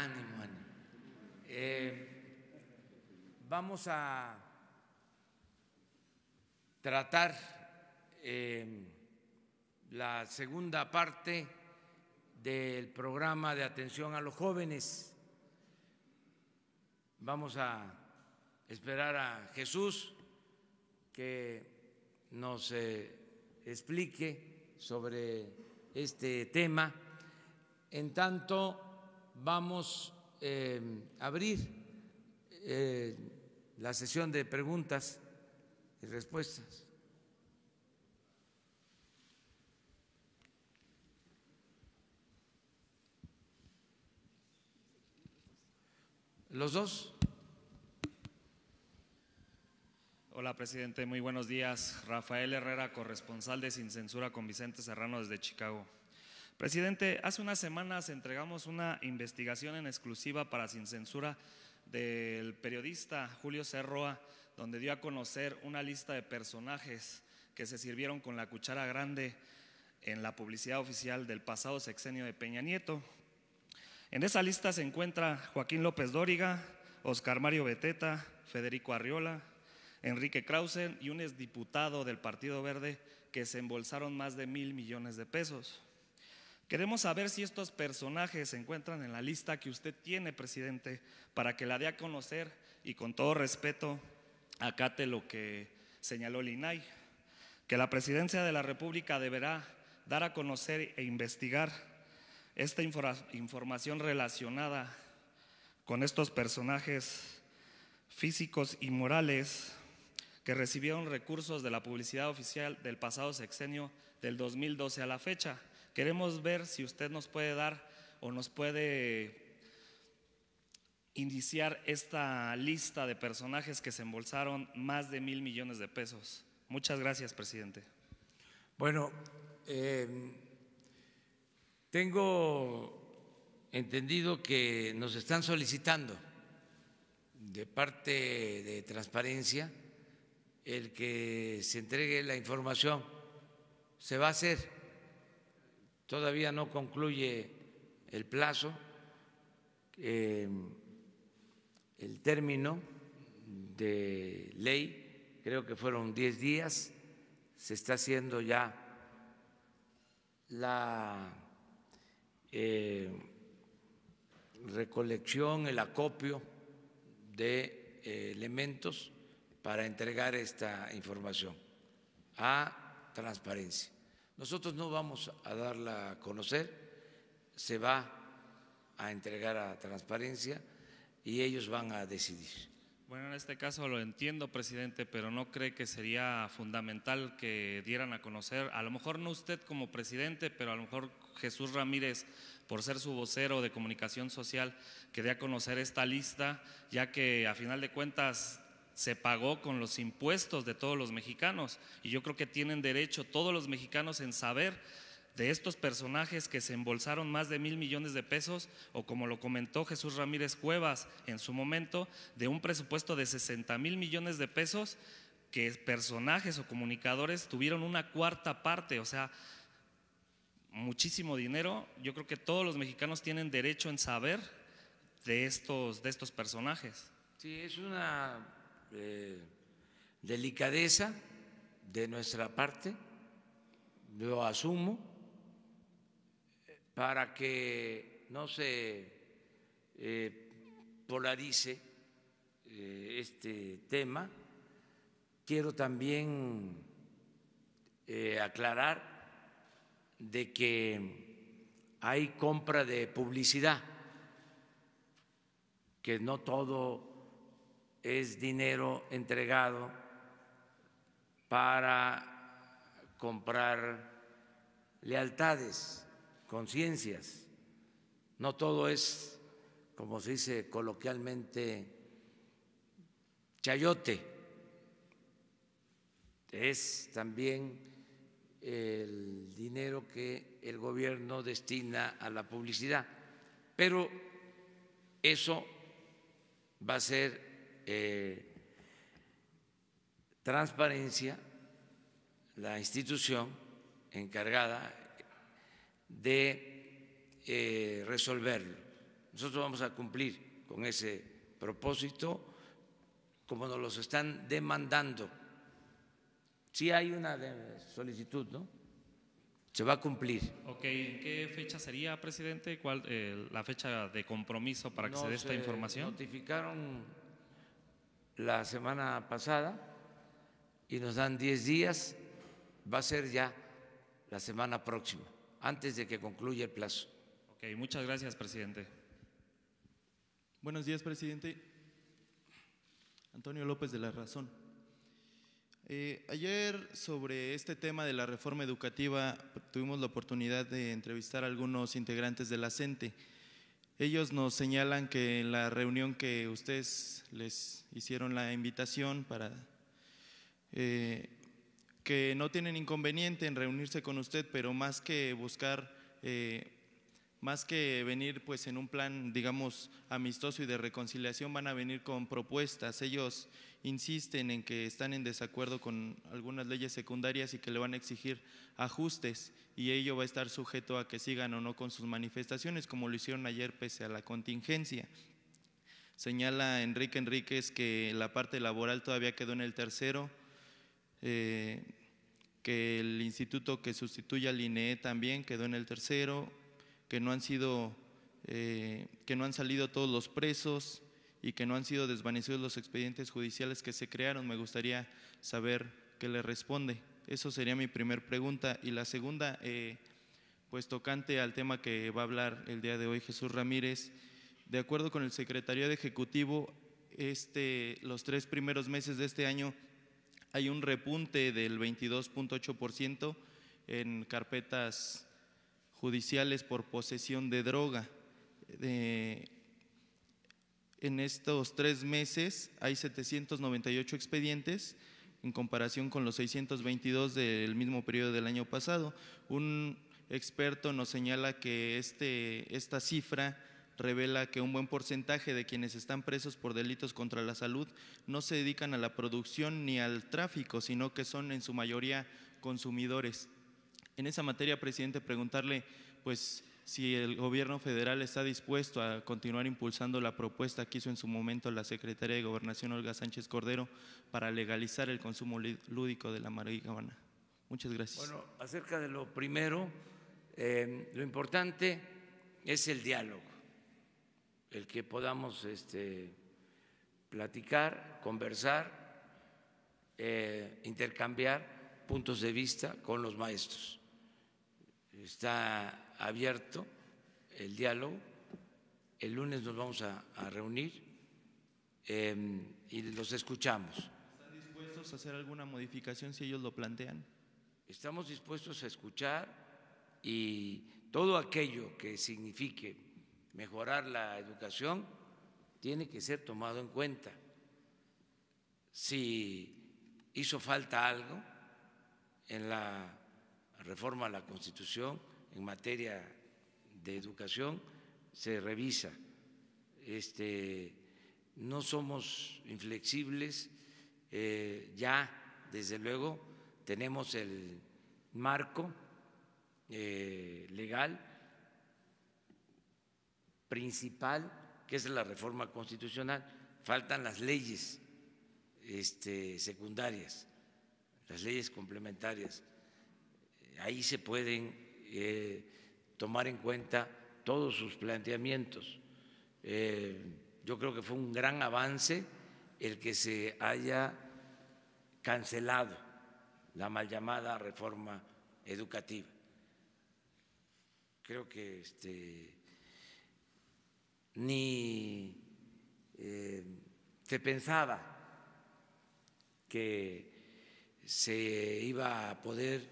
ánimo, ánimo. Vamos a tratar la segunda parte del programa de atención a los jóvenes. Vamos a esperar a Jesús que nos explique sobre este tema. En tanto, vamos a abrir la sesión de preguntas y respuestas. ¿Los dos? Hola, presidente, muy buenos días. Rafael Herrera, corresponsal de Sin Censura con Vicente Serrano desde Chicago. Presidente, hace unas semanas entregamos una investigación en exclusiva para Sin Censura del periodista Julio C. Roa, donde dio a conocer una lista de personajes que se sirvieron con la cuchara grande en la publicidad oficial del pasado sexenio de Peña Nieto. En esa lista se encuentra Joaquín López Dóriga, Oscar Mario Beteta, Federico Arriola, Enrique Krause y un exdiputado del Partido Verde que se embolsaron más de 1,000 millones de pesos. Queremos saber si estos personajes se encuentran en la lista que usted tiene, presidente, para que la dé a conocer y con todo respeto acate lo que señaló el INAI, que la Presidencia de la República deberá dar a conocer e investigar esta información relacionada con estos personajes físicos y morales que recibieron recursos de la publicidad oficial del pasado sexenio del 2012 a la fecha. Queremos ver si usted nos puede dar o nos puede iniciar esta lista de personajes que se embolsaron más de 1,000 millones de pesos. Muchas gracias, presidente. Bueno, tengo entendido que nos están solicitando de parte de Transparencia el que se entregue la información. Se va a hacer, todavía no concluye el plazo, el término de ley, creo que fueron 10 días, se está haciendo ya la recolección, el acopio de elementos para entregar esta información a Transparencia. Nosotros no vamos a darla a conocer, se va a entregar a Transparencia y ellos van a decidir. Bueno, en este caso lo entiendo, presidente, pero ¿no cree que sería fundamental que dieran a conocer, a lo mejor no usted como presidente, pero a lo mejor Jesús Ramírez, por ser su vocero de comunicación social, que dé a conocer esta lista, ya que a final de cuentas se pagó con los impuestos de todos los mexicanos y yo creo que tienen derecho todos los mexicanos en saber de estos personajes que se embolsaron más de 1,000 millones de pesos o, como lo comentó Jesús Ramírez Cuevas en su momento, de un presupuesto de 60,000 millones de pesos que personajes o comunicadores tuvieron una cuarta parte, o sea, muchísimo dinero. Yo creo que todos los mexicanos tienen derecho en saber de estos personajes. Sí, es una delicadeza de nuestra parte, lo asumo, para que no se polarice este tema. Quiero también aclarar de que hay compra de publicidad, que no todo es dinero entregado para comprar lealtades, conciencias. No todo es, como se dice coloquialmente, chayote. Es también el dinero que el gobierno destina a la publicidad. Pero eso va a ser Transparencia, la institución encargada de resolverlo. Nosotros vamos a cumplir con ese propósito como nos los están demandando. Sí hay una solicitud, ¿no? Se va a cumplir. Ok, ¿en qué fecha sería, presidente? ¿Cuál la fecha de compromiso para que se dé esta información? Notificaron la semana pasada y nos dan 10 días. Va a ser ya la semana próxima, antes de que concluya el plazo. Ok, muchas gracias, presidente. Buenos días, presidente. Antonio López de La Razón. Ayer sobre este tema de la reforma educativa tuvimos la oportunidad de entrevistar a algunos integrantes de la CENTE. Ellos nos señalan que en la reunión que ustedes les hicieron la invitación para que no tienen inconveniente en reunirse con usted, pero más que buscar, más que venir pues en un plan, digamos, amistoso y de reconciliación, van a venir con propuestas. Ellos insisten en que están en desacuerdo con algunas leyes secundarias y que le van a exigir ajustes, y ello va a estar sujeto a que sigan o no con sus manifestaciones, como lo hicieron ayer pese a la contingencia. Señala Enrique Enríquez que la parte laboral todavía quedó en el tercero, que el instituto que sustituye al INEE también quedó en el tercero, que no han salido todos los presos y que no han sido desvanecidos los expedientes judiciales que se crearon. Me gustaría saber qué le responde. Eso sería mi primer pregunta. Y la segunda, pues tocante al tema que va a hablar el día de hoy Jesús Ramírez, de acuerdo con el secretariado ejecutivo, los 3 primeros meses de este año hay un repunte del 22.8% en carpetas judiciales por posesión de droga. En estos 3 meses hay 798 expedientes en comparación con los 622 del mismo periodo del año pasado. Un experto nos señala que esta cifra revela que un buen porcentaje de quienes están presos por delitos contra la salud no se dedican a la producción ni al tráfico, sino que son en su mayoría consumidores. En esa materia, presidente, preguntarle pues si el gobierno federal está dispuesto a continuar impulsando la propuesta que hizo en su momento la secretaria de Gobernación, Olga Sánchez Cordero, para legalizar el consumo lúdico de la marihuana. Muchas gracias. Bueno, acerca de lo primero, lo importante es el diálogo, el que podamos platicar, conversar, intercambiar puntos de vista con los maestros. Está abierto el diálogo. El lunes nos vamos a reunir y los escuchamos. ¿Están dispuestos a hacer alguna modificación si ellos lo plantean? Estamos dispuestos a escuchar, y todo aquello que signifique mejorar la educación tiene que ser tomado en cuenta. Si hizo falta algo en la reforma a la Constitución en materia de educación, se revisa. No somos inflexibles, ya desde luego tenemos el marco legal principal, que es la reforma constitucional. Faltan las leyes secundarias, las leyes complementarias. Ahí se pueden tomar en cuenta todos sus planteamientos. Yo creo que fue un gran avance el que se haya cancelado la mal llamada reforma educativa. Creo que ni se pensaba que se iba a poder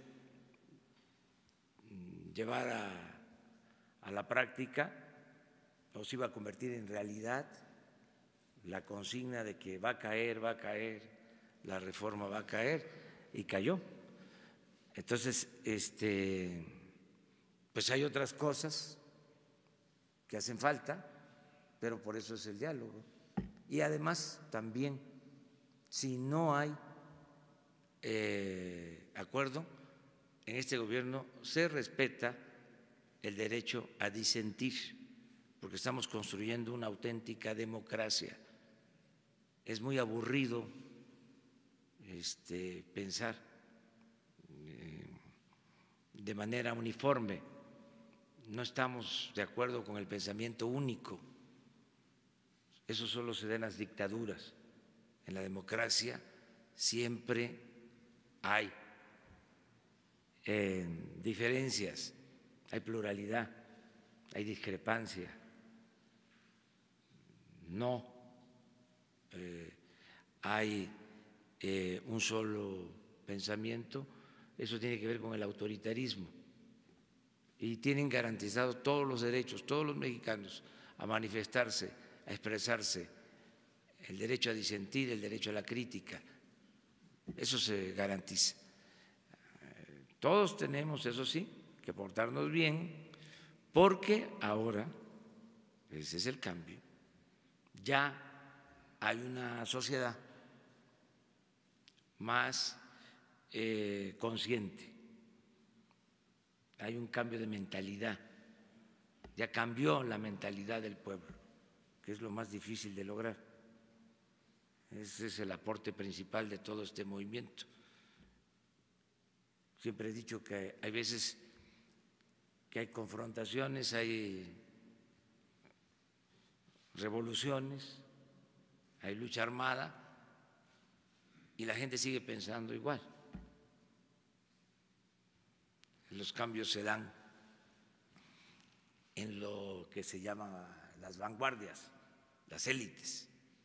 llevar a la práctica, o se iba a convertir en realidad la consigna de que va a caer, la reforma va a caer, y cayó. Entonces, pues hay otras cosas que hacen falta, pero por eso es el diálogo. Y además también, si no hay acuerdo en este gobierno, se respeta el derecho a disentir. porque estamos construyendo una auténtica democracia. Es muy aburrido pensar de manera uniforme. No estamos de acuerdo con el pensamiento único. Eso solo se da en las dictaduras. En la democracia siempre hay diferencias, hay pluralidad, hay discrepancia. No hay un solo pensamiento. Eso tiene que ver con el autoritarismo. Y tienen garantizados todos los derechos, todos los mexicanos, a manifestarse, a expresarse, el derecho a disentir, el derecho a la crítica. Eso se garantiza. Todos tenemos, eso sí, que portarnos bien, porque ahora, ese es el cambio, ya hay una sociedad más consciente, hay un cambio de mentalidad, ya cambió la mentalidad del pueblo, que es lo más difícil de lograr. Ese es el aporte principal de todo este movimiento. Siempre he dicho que hay veces que hay confrontaciones, hay revoluciones, hay lucha armada y la gente sigue pensando igual. Los cambios se dan en lo que se llama las vanguardias, las élites,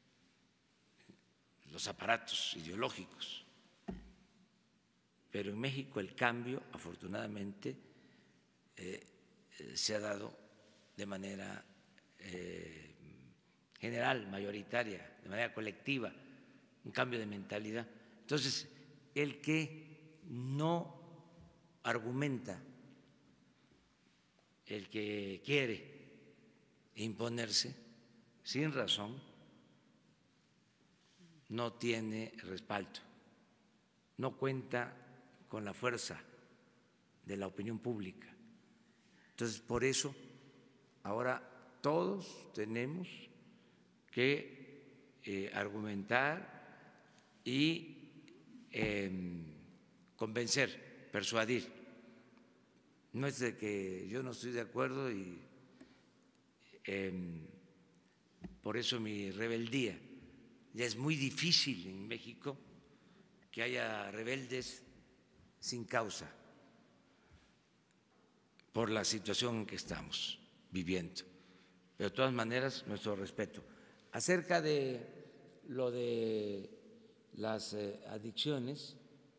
los aparatos ideológicos. Pero en México el cambio, afortunadamente, se ha dado de manera general, mayoritaria, de manera colectiva, un cambio de mentalidad. Entonces, el que no argumenta, el que quiere imponerse sin razón, no tiene respaldo, no cuenta con la fuerza de la opinión pública. Entonces, por eso, ahora todos tenemos que argumentar y convencer, persuadir. No es de que yo no estoy de acuerdo y por eso mi rebeldía. Ya es muy difícil en México que haya rebeldes sin causa por la situación en que estamos viviendo. Pero de todas maneras, nuestro respeto. Acerca de lo de las adicciones,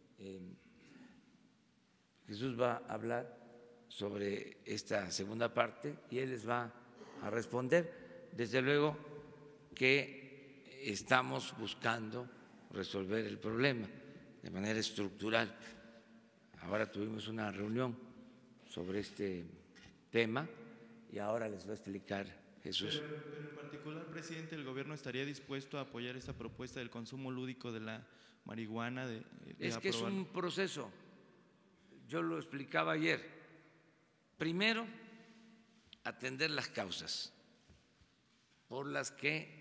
Jesús va a hablar sobre esta segunda parte y él les va a responder. Desde luego que estamos buscando resolver el problema de manera estructural. Ahora tuvimos una reunión sobre este tema y ahora les va a explicar Jesús. Pero en particular, presidente, ¿el gobierno estaría dispuesto a apoyar esta propuesta del consumo lúdico de la marihuana? Es que es un proceso, yo lo explicaba ayer. Primero, atender las causas por las que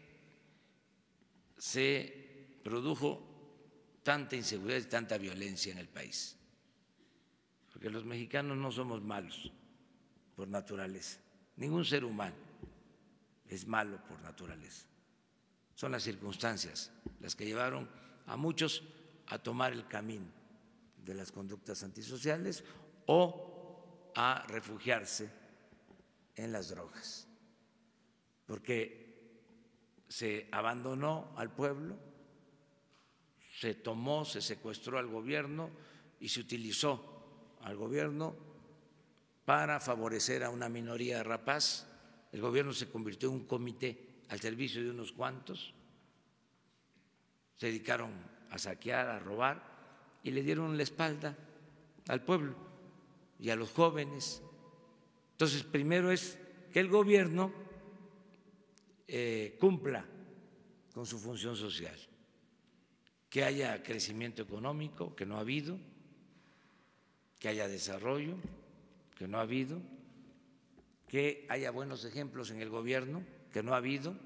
se produjo tanta inseguridad y tanta violencia en el país. Porque los mexicanos no somos malos por naturaleza. Ningún ser humano es malo por naturaleza. Son las circunstancias las que llevaron a muchos a tomar el camino de las conductas antisociales o a refugiarse en las drogas. Porque se abandonó al pueblo, se tomó, se secuestró al gobierno y se utilizó al gobierno para favorecer a una minoría rapaz. El gobierno se convirtió en un comité al servicio de unos cuantos, se dedicaron a saquear, a robar y le dieron la espalda al pueblo y a los jóvenes. Entonces, primero es que el gobierno cumpla con su función social, que haya crecimiento económico, que no ha habido, que haya desarrollo, que no ha habido, que haya buenos ejemplos en el gobierno, que no ha habido,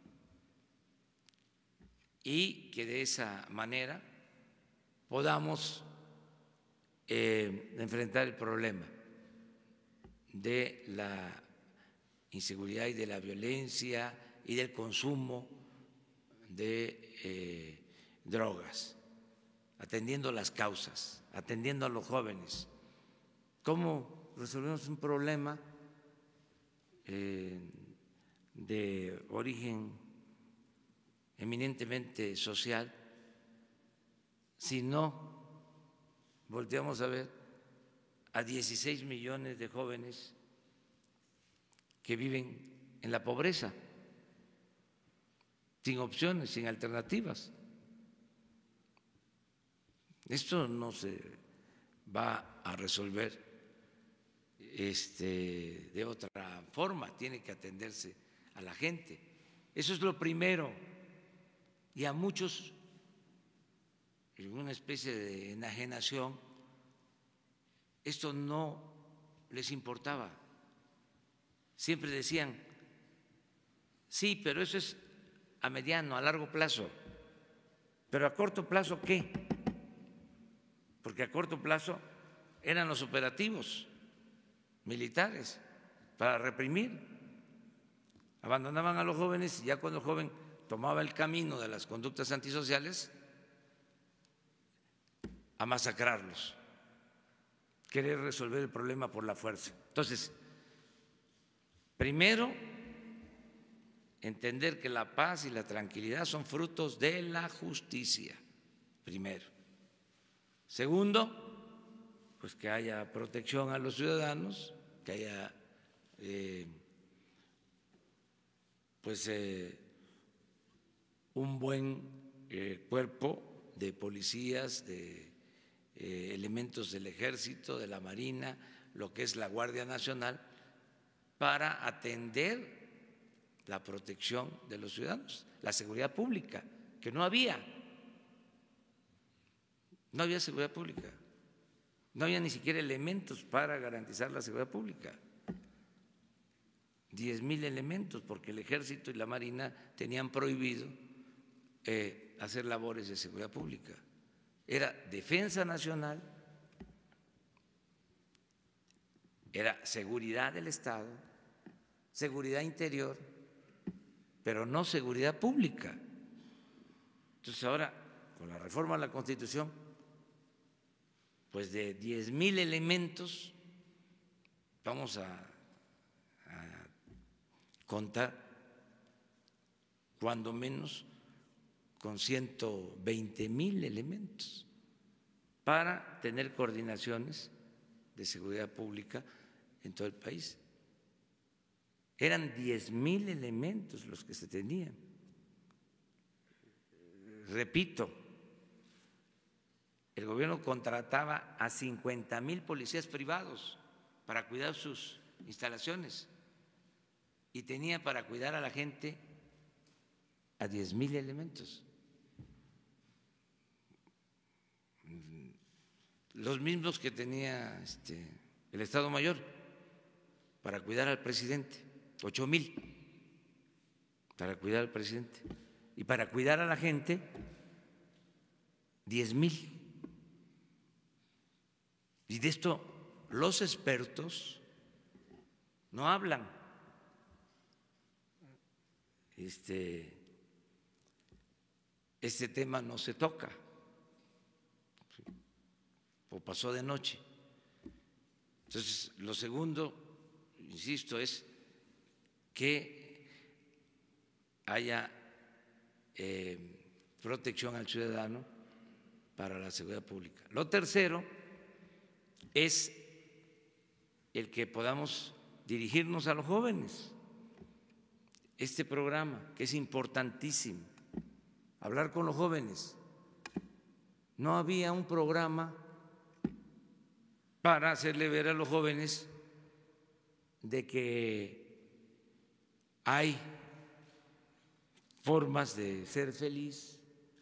y que de esa manera podamos enfrentar el problema de la inseguridad y de la violencia y del consumo de drogas, atendiendo las causas, atendiendo a los jóvenes. ¿Cómo resolvemos un problema de origen eminentemente social si no volteamos a ver a 16 millones de jóvenes que viven en la pobreza, sin opciones, sin alternativas? Esto no se va a resolver de otra forma, tiene que atenderse a la gente. Eso es lo primero. Y a muchos, en una especie de enajenación, esto no les importaba. Siempre decían, sí, pero eso es a mediano, a largo plazo. ¿Pero a corto plazo qué? Porque a corto plazo eran los operativos militares para reprimir. Abandonaban a los jóvenes y ya cuando el joven tomaba el camino de las conductas antisociales, a masacrarlos, querer resolver el problema por la fuerza. Entonces, primero, entender que la paz y la tranquilidad son frutos de la justicia, primero. Segundo, pues que haya protección a los ciudadanos, que haya un buen cuerpo de policías, de elementos del Ejército, de la Marina, lo que es la Guardia Nacional, para atender la protección de los ciudadanos, la seguridad pública, que no había seguridad pública, no había ni siquiera elementos para garantizar la seguridad pública. 10,000 elementos, porque el Ejército y la Marina tenían prohibido hacer labores de seguridad pública. Era defensa nacional, era seguridad del Estado, seguridad interior, pero no seguridad pública. Entonces ahora, con la reforma a la Constitución, pues de 10,000 elementos vamos a contar cuando menos con 120,000 elementos para tener coordinaciones de seguridad pública en todo el país. Eran 10,000 elementos los que se tenían. Repito, el gobierno contrataba a 50,000 policías privados para cuidar sus instalaciones y tenía para cuidar a la gente a 10,000 elementos. Los mismos que tenía el Estado Mayor para cuidar al presidente, 8,000 para cuidar al presidente, y para cuidar a la gente 10,000. Y de esto los expertos no hablan. Este tema no se toca, o pasó de noche. Entonces, lo segundo, insisto, es que haya protección al ciudadano para la seguridad pública. Lo tercero es el que podamos dirigirnos a los jóvenes. Este programa, que es importantísimo, hablar con los jóvenes. No había un programa para hacerle ver a los jóvenes de que hay formas de ser feliz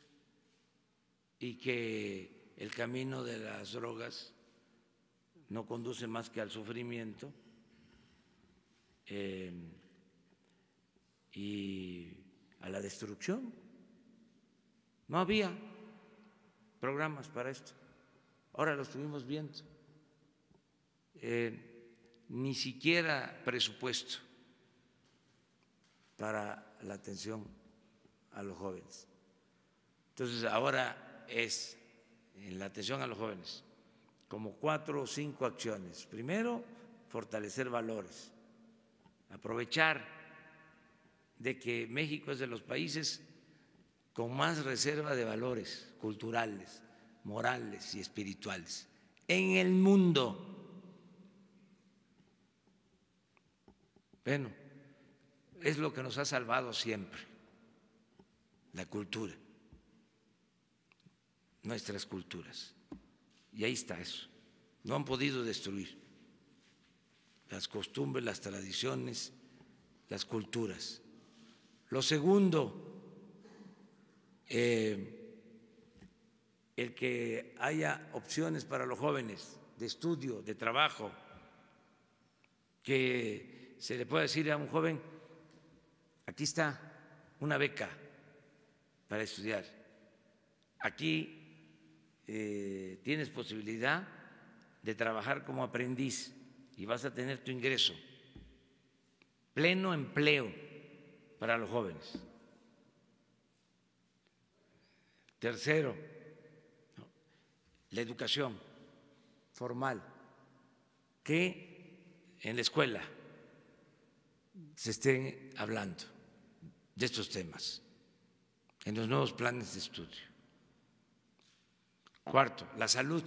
y que el camino de las drogas no conduce más que al sufrimiento, y a la destrucción. No había programas para esto. Ahora lo estuvimos viendo. Ni siquiera presupuesto para la atención a los jóvenes. Entonces, ahora es en la atención a los jóvenes como 4 o 5 acciones. Primero, fortalecer valores, aprovechar de que México es de los países con más reserva de valores culturales, morales y espirituales en el mundo. Bueno, es lo que nos ha salvado siempre, la cultura, nuestras culturas. Y ahí está eso. No han podido destruir las costumbres, las tradiciones, las culturas. Lo segundo, el que haya opciones para los jóvenes de estudio, de trabajo, que se le pueda decir a un joven, aquí está una beca para estudiar, aquí tienes posibilidad de trabajar como aprendiz y vas a tener tu ingreso, pleno empleo para los jóvenes. Tercero, la educación formal, que en la escuela se estén hablando de estos temas, en los nuevos planes de estudio. Cuarto, la salud.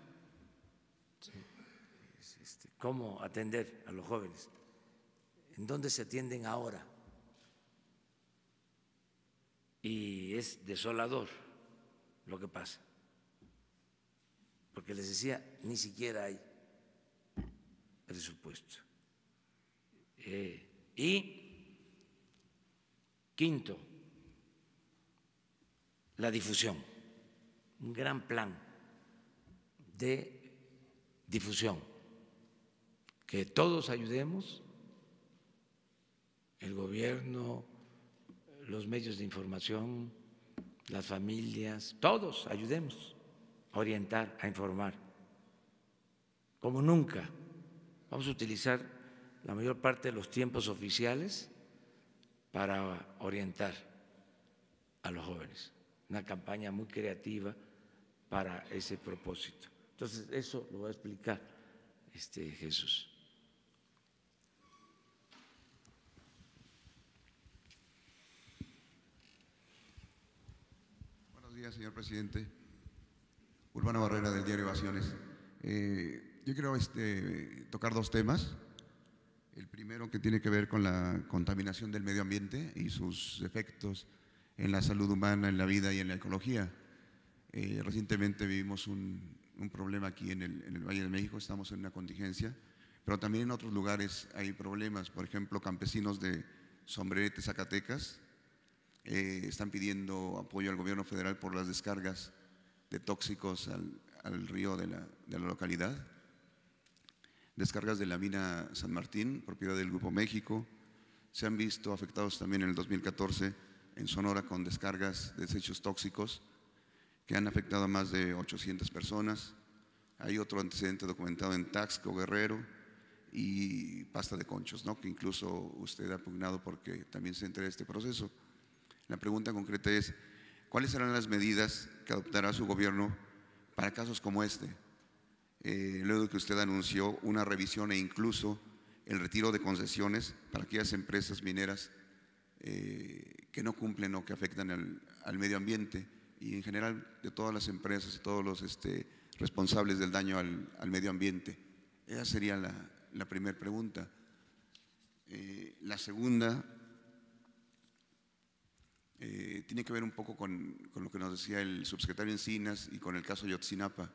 ¿Cómo atender a los jóvenes? ¿En dónde se atienden ahora? Y es desolador lo que pasa, porque les decía, ni siquiera hay presupuesto. Y quinto, la difusión, un gran plan de difusión, que todos ayudemos, el gobierno, los medios de información, las familias, todos ayudemos a orientar, a informar, como nunca. Vamos a utilizar la mayor parte de los tiempos oficiales para orientar a los jóvenes. Una campaña muy creativa para ese propósito. Entonces, eso lo va a explicar Jesús. Buenos días, señor presidente. Urbano Barrera, del diario Ovaciones. Yo quiero tocar dos temas. El primero, que tiene que ver con la contaminación del medio ambiente y sus efectos en la salud humana, en la vida y en la ecología. Recientemente vivimos un problema aquí en el Valle de México, estamos en una contingencia, pero también en otros lugares hay problemas. Por ejemplo, campesinos de Sombrerete, Zacatecas, están pidiendo apoyo al gobierno federal por las descargas de tóxicos al río de la localidad. Descargas de la mina San Martín, propiedad del Grupo México. Se han visto afectados también en el 2014 en Sonora con descargas de desechos tóxicos que han afectado a más de 800 personas. Hay otro antecedente documentado en Taxco, Guerrero, y Pasta de Conchos, ¿no?, que incluso usted ha pugnado porque también se entere de este proceso. La pregunta concreta es, ¿cuáles serán las medidas que adoptará su gobierno para casos como este? Luego de que usted anunció una revisión e incluso el retiro de concesiones para aquellas empresas mineras que no cumplen o que afectan al medio ambiente, y en general de todas las empresas y todos los responsables del daño al medio ambiente. Esa sería la primera pregunta. La segunda tiene que ver un poco con lo que nos decía el subsecretario Encinas y con el caso Ayotzinapa.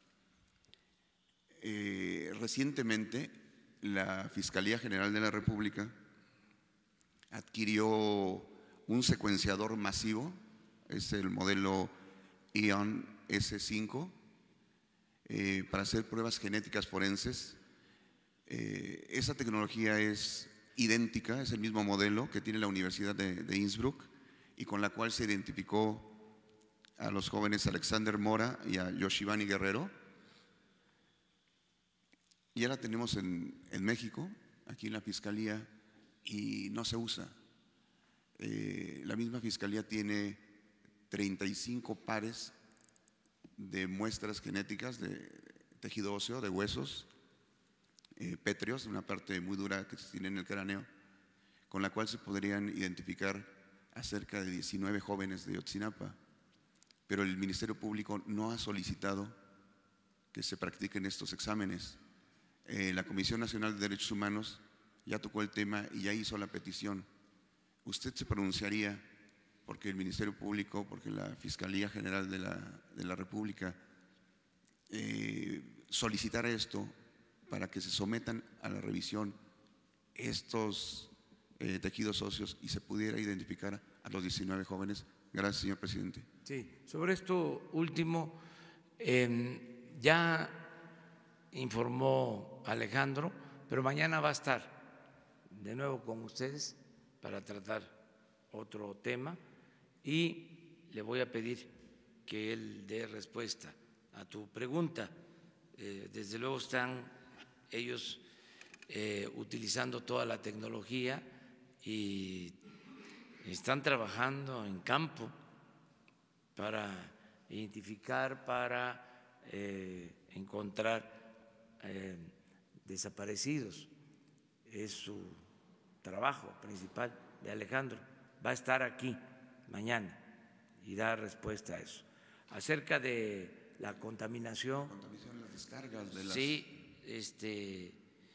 Recientemente la Fiscalía General de la República adquirió un secuenciador masivo, es el modelo ION S5, para hacer pruebas genéticas forenses. Esa tecnología es idéntica, es el mismo modelo que tiene la Universidad de Innsbruck y con la cual se identificó a los jóvenes Alexander Mora y a Yoshivani Guerrero. Ya la tenemos en México, aquí en la Fiscalía, y no se usa. La misma Fiscalía tiene 35 pares de muestras genéticas de tejido óseo, de huesos, pétreos, una parte muy dura que se tiene en el cráneo, con la cual se podrían identificar a cerca de 19 jóvenes de Ayotzinapa. Pero el Ministerio Público no ha solicitado que se practiquen estos exámenes. La Comisión Nacional de Derechos Humanos ya tocó el tema y ya hizo la petición. ¿Usted se pronunciaría porque el Ministerio Público, porque la Fiscalía General de la República solicitara esto para que se sometan a la revisión estos tejidos óseos y se pudiera identificar a los 19 jóvenes? Gracias, señor presidente. Sí, sobre esto último, ya informó Alejandro, pero mañana va a estar de nuevo con ustedes para tratar otro tema y le voy a pedir que él dé respuesta a tu pregunta. Desde luego están ellos utilizando toda la tecnología y están trabajando en campo para identificar, para encontrar desaparecidos. Es su trabajo principal de Alejandro. Va a estar aquí mañana y dar respuesta a eso. Acerca de la contaminación, Las descargas de las… sí,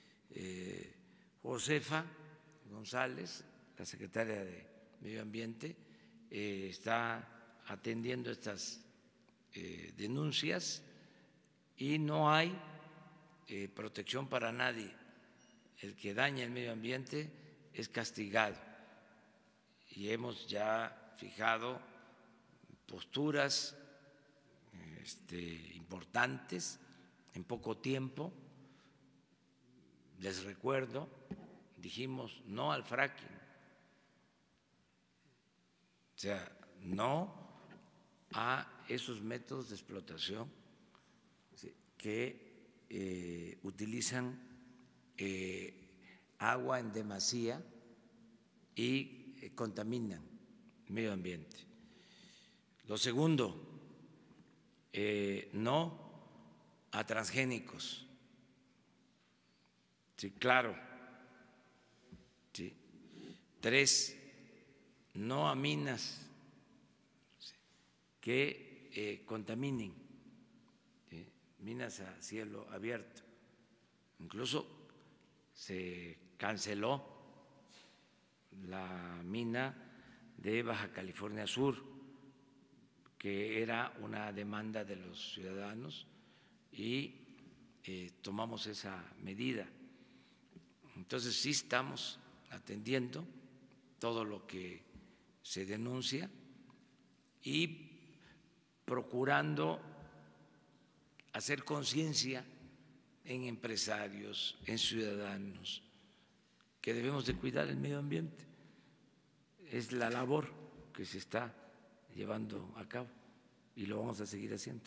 Josefa González, la secretaria de Medio Ambiente, está atendiendo estas denuncias y no hay protección para nadie. El que daña el medio ambiente es castigado y hemos ya fijado posturas importantes en poco tiempo. Les recuerdo, dijimos no al fracking, o sea, no a esos métodos de explotación que utilizan agua en demasía y contaminan el medio ambiente. Lo segundo, no a transgénicos. Sí, claro. Sí. 3, no a minas que contaminen, ¿sí? Minas a cielo abierto. Incluso se canceló la mina de Baja California Sur, que era una demanda de los ciudadanos y tomamos esa medida. Entonces sí estamos atendiendo todo lo que se denuncia y procurando hacer conciencia en empresarios, en ciudadanos, que debemos de cuidar el medio ambiente. Es la labor que se está llevando a cabo y lo vamos a seguir haciendo.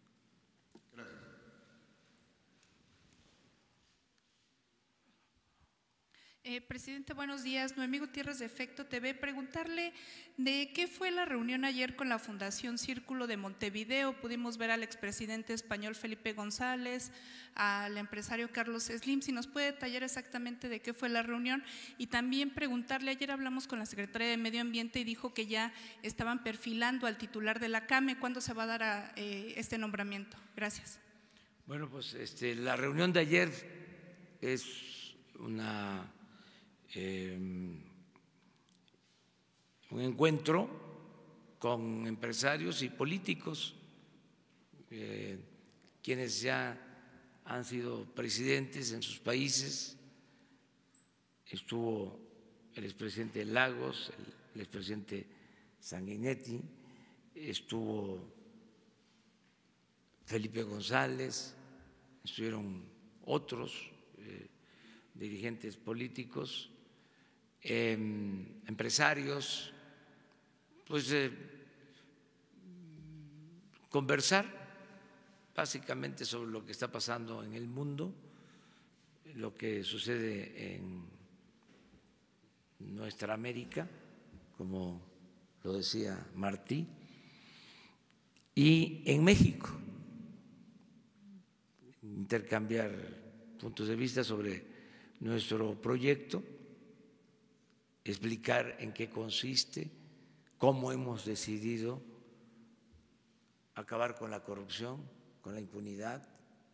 Presidente, buenos días. Noemí Gutiérrez de Efecto TV. Preguntarle de qué fue la reunión ayer con la Fundación Círculo de Montevideo. Pudimos ver al expresidente español Felipe González, al empresario Carlos Slim. Si nos puede detallar exactamente de qué fue la reunión. Y también preguntarle, ayer hablamos con la Secretaría de Medio Ambiente y dijo que ya estaban perfilando al titular de la CAME. ¿Cuándo se va a dar este nombramiento? Gracias. Bueno, pues la reunión de ayer es un encuentro con empresarios y políticos, quienes ya han sido presidentes en sus países. Estuvo el expresidente Lagos, el expresidente Sanguinetti, estuvo Felipe González, estuvieron otros dirigentes políticos empresarios, pues conversar básicamente sobre lo que está pasando en el mundo, lo que sucede en nuestra América, como lo decía Martí, y en México, intercambiar puntos de vista sobre nuestro proyecto, explicar en qué consiste, cómo hemos decidido acabar con la corrupción, con la impunidad,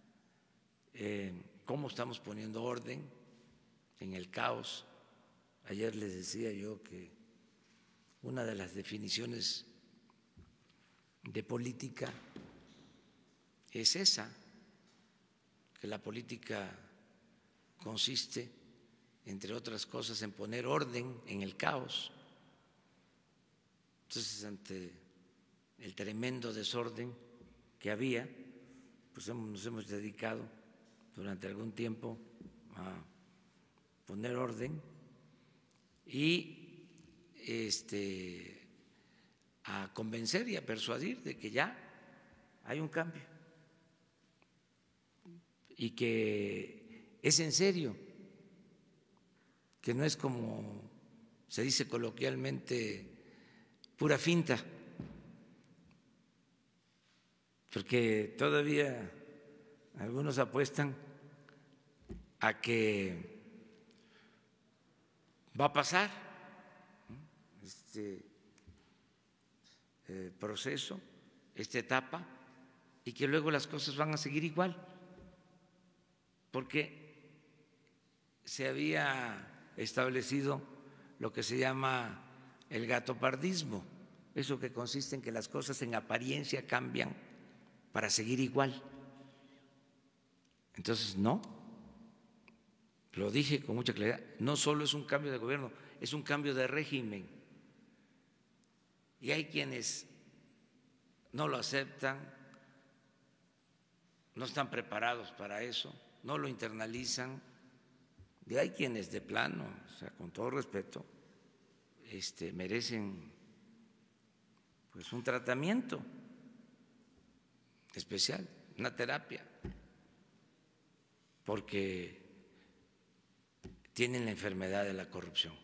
cómo estamos poniendo orden en el caos. Ayer les decía yo que una de las definiciones de política es esa, que la política consiste, entre otras cosas, en poner orden en el caos. Entonces, ante el tremendo desorden que había, pues nos hemos dedicado durante algún tiempo a poner orden y a convencer y a persuadir de que ya hay un cambio y que es en serio, que no es como se dice coloquialmente pura finta, porque todavía algunos apuestan a que va a pasar este proceso, esta etapa, y que luego las cosas van a seguir igual, porque se había establecido lo que se llama el gatopardismo, eso que consiste en que las cosas en apariencia cambian para seguir igual. Entonces, no, lo dije con mucha claridad, no solo es un cambio de gobierno, es un cambio de régimen. Y hay quienes no lo aceptan, no están preparados para eso, no lo internalizan. Y hay quienes de plano, o sea, con todo respeto, merecen pues un tratamiento especial, una terapia, porque tienen la enfermedad de la corrupción.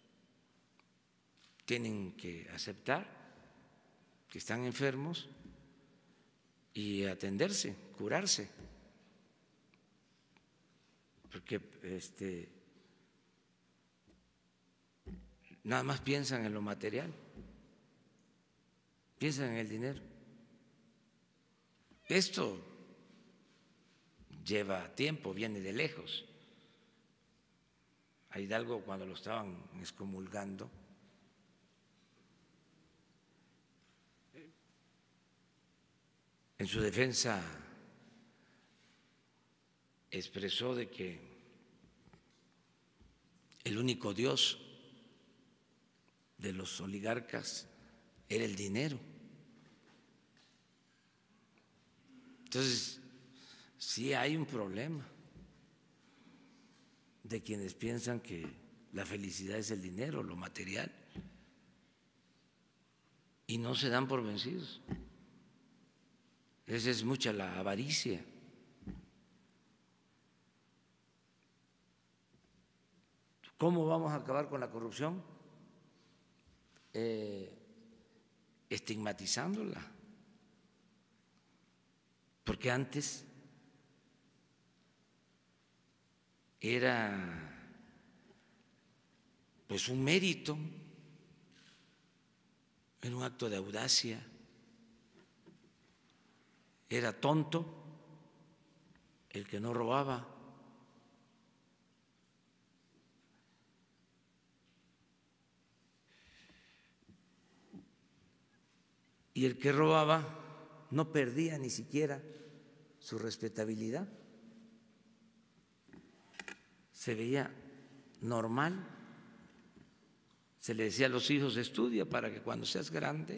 Tienen que aceptar que están enfermos y atenderse, curarse, porque nada más piensan en lo material, piensan en el dinero. Esto lleva tiempo, viene de lejos. A Hidalgo, cuando lo estaban excomulgando, en su defensa expresó de que el único Dios de los oligarcas era el dinero. Entonces, sí hay un problema de quienes piensan que la felicidad es el dinero, lo material, y no se dan por vencidos. Esa es mucha la avaricia. ¿Cómo vamos a acabar con la corrupción? Estigmatizándola. Porque antes era pues un mérito, era un acto de audacia, era tonto el que no robaba. Y el que robaba no perdía ni siquiera su respetabilidad. Se veía normal. Se le decía a los hijos: estudia para que cuando seas grande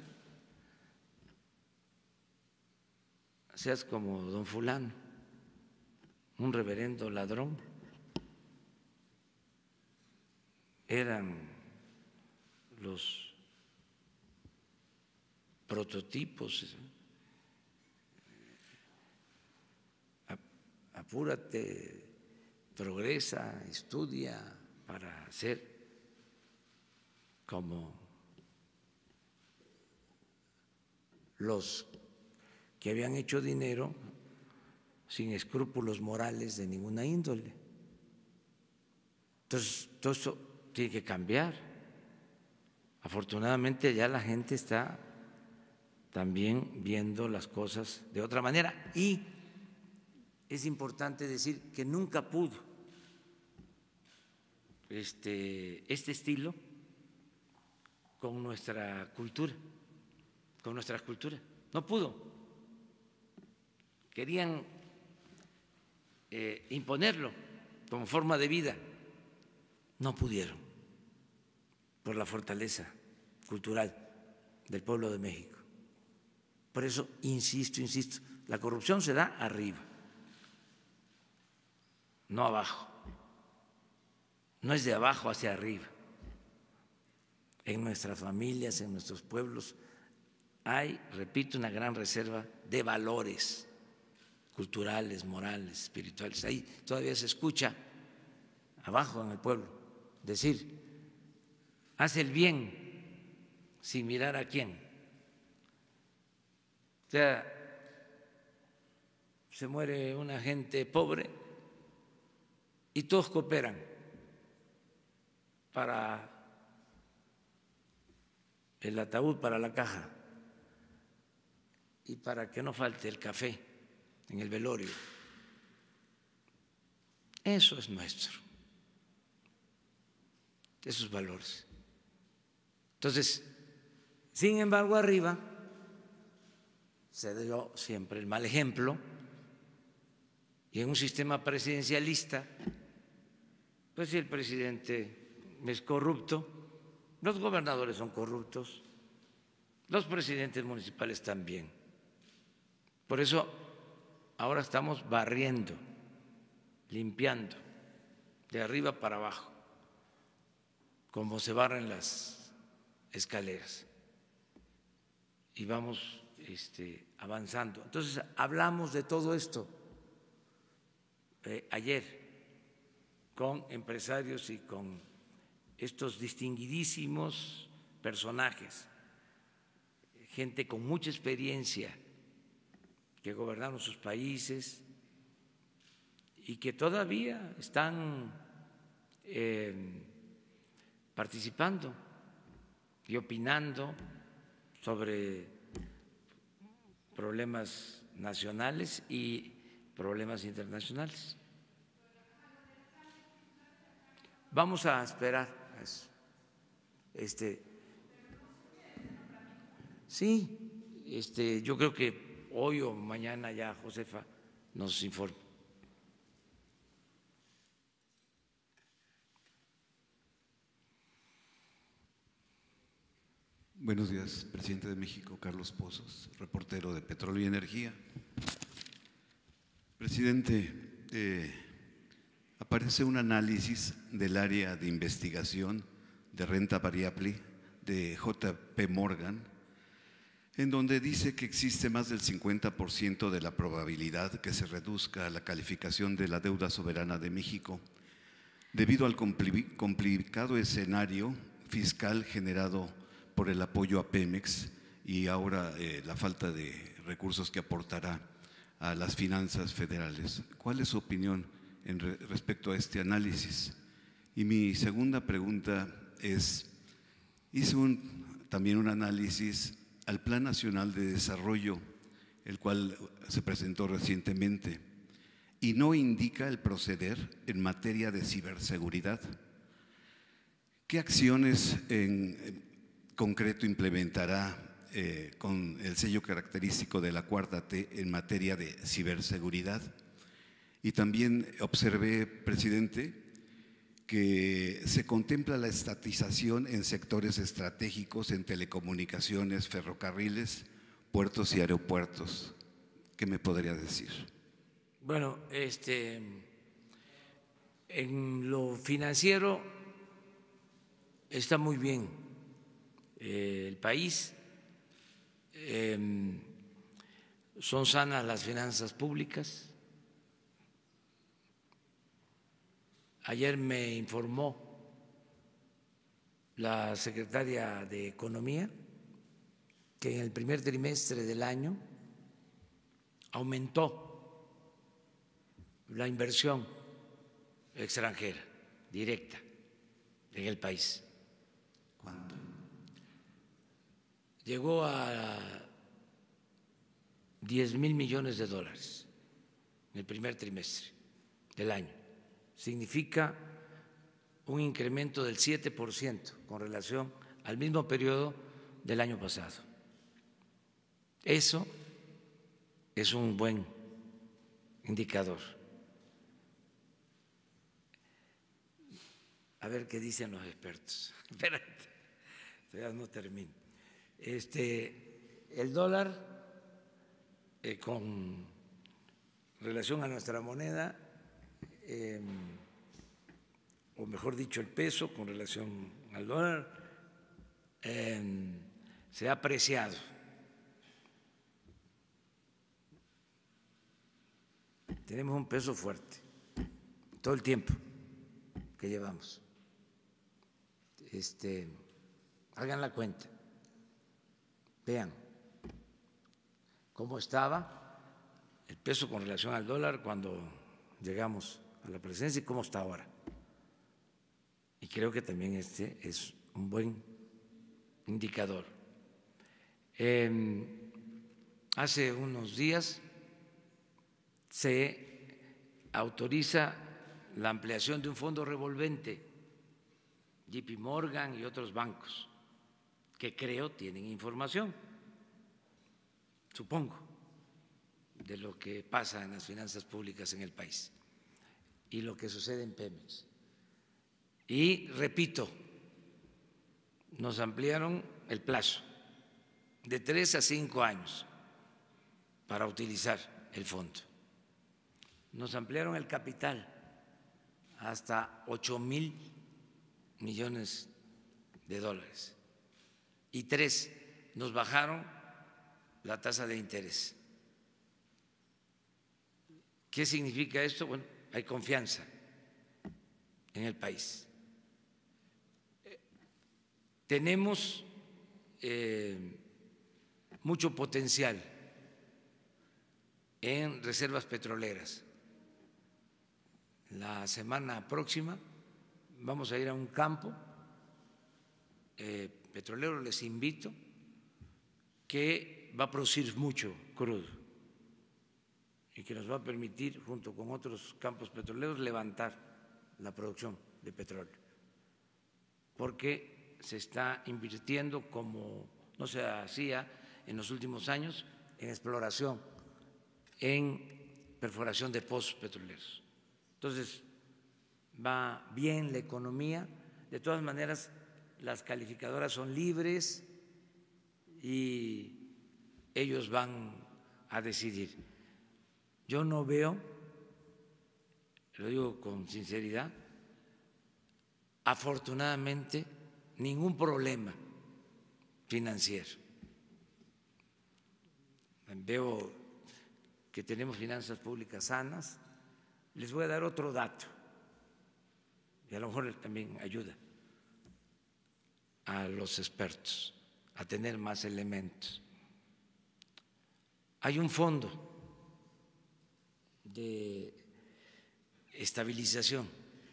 seas como don fulano, un reverendo ladrón. eran los prototipos. Apúrate, progresa, estudia para ser como los que habían hecho dinero sin escrúpulos morales de ninguna índole. Entonces, todo esto tiene que cambiar. Afortunadamente ya la gente está también viendo las cosas de otra manera, y es importante decir que nunca pudo este estilo con nuestra cultura, no pudo. Querían imponerlo como forma de vida, no pudieron por la fortaleza cultural del pueblo de México. Por eso insisto, la corrupción se da arriba, no abajo, no es de abajo hacia arriba. En nuestras familias, en nuestros pueblos hay, repito, una gran reserva de valores culturales, morales, espirituales. Ahí todavía se escucha abajo en el pueblo decir: haz el bien sin mirar a quién. O sea, se muere una gente pobre y todos cooperan para el ataúd, para la caja, y para que no falte el café en el velorio. Eso es nuestro, esos valores. Entonces, sin embargo, arriba se dio siempre el mal ejemplo, y en un sistema presidencialista, pues si el presidente es corrupto, los gobernadores son corruptos, los presidentes municipales también. Por eso ahora estamos barriendo, limpiando de arriba para abajo, como se barren las escaleras, y vamos avanzando. Entonces hablamos de todo esto ayer con empresarios y con estos distinguidísimos personajes, gente con mucha experiencia, que gobernaron sus países y que todavía están participando y opinando sobre problemas nacionales y problemas internacionales. Vamos a esperar a eso. Sí, yo creo que hoy o mañana ya Josefa nos informa. Buenos días, presidente de México, Carlos Pozos, reportero de Petróleo y Energía. Presidente, aparece un análisis del área de investigación de renta variable de JP Morgan, en donde dice que existe más del 50% de la probabilidad que se reduzca la calificación de la deuda soberana de México debido al complicado escenario fiscal generado por el apoyo a Pemex y ahora la falta de recursos que aportará a las finanzas federales. ¿Cuál es su opinión respecto a este análisis? Y mi segunda pregunta es, hice también un análisis al Plan Nacional de Desarrollo, el cual se presentó recientemente, y no indica el proceder en materia de ciberseguridad. ¿Qué acciones en concreto implementará con el sello característico de la Cuarta T en materia de ciberseguridad? Y también observé, presidente, que se contempla la estatización en sectores estratégicos en telecomunicaciones, ferrocarriles, puertos y aeropuertos. ¿Qué me podría decir? Bueno, en lo financiero está muy bien el país, son sanas las finanzas públicas. Ayer me informó la secretaria de Economía que en el primer trimestre del año aumentó la inversión extranjera directa en el país. ¿Cuánto? Llegó a 10,000 millones de dólares en el primer trimestre del año. Significa un incremento del 7% con relación al mismo periodo del año pasado. Eso es un buen indicador. A ver qué dicen los expertos. Espérate, todavía no termino. El dólar, con relación a nuestra moneda, o mejor dicho, el peso con relación al dólar, se ha apreciado. Tenemos un peso fuerte todo el tiempo que llevamos. Hagan la cuenta, vean cómo estaba el peso con relación al dólar cuando llegamos a la presidencia y cómo está ahora. Y creo que también este es un buen indicador. Hace unos días se autoriza la ampliación de un fondo revolvente, JP Morgan y otros bancos, que creo tienen información, supongo, de lo que pasa en las finanzas públicas en el país y lo que sucede en Pemex. Y repito, nos ampliaron el plazo de 3 a 5 años para utilizar el fondo. Nos ampliaron el capital hasta 8,000 millones de dólares. Y 3, nos bajaron la tasa de interés. ¿Qué significa esto? Bueno, hay confianza en el país. Tenemos mucho potencial en reservas petroleras. La semana próxima vamos a ir a un campo petrolero, les invito, que va a producir mucho crudo y que nos va a permitir, junto con otros campos petroleros, levantar la producción de petróleo, porque se está invirtiendo como no se hacía en los últimos años en exploración, en perforación de pozos petroleros. Entonces, va bien la economía. De todas maneras, las calificadoras son libres y ellos van a decidir. Yo no veo, lo digo con sinceridad, afortunadamente, ningún problema financiero. Veo que tenemos finanzas públicas sanas. Les voy a dar otro dato y a lo mejor también ayuda a los expertos a tener más elementos. Hay un fondo de estabilización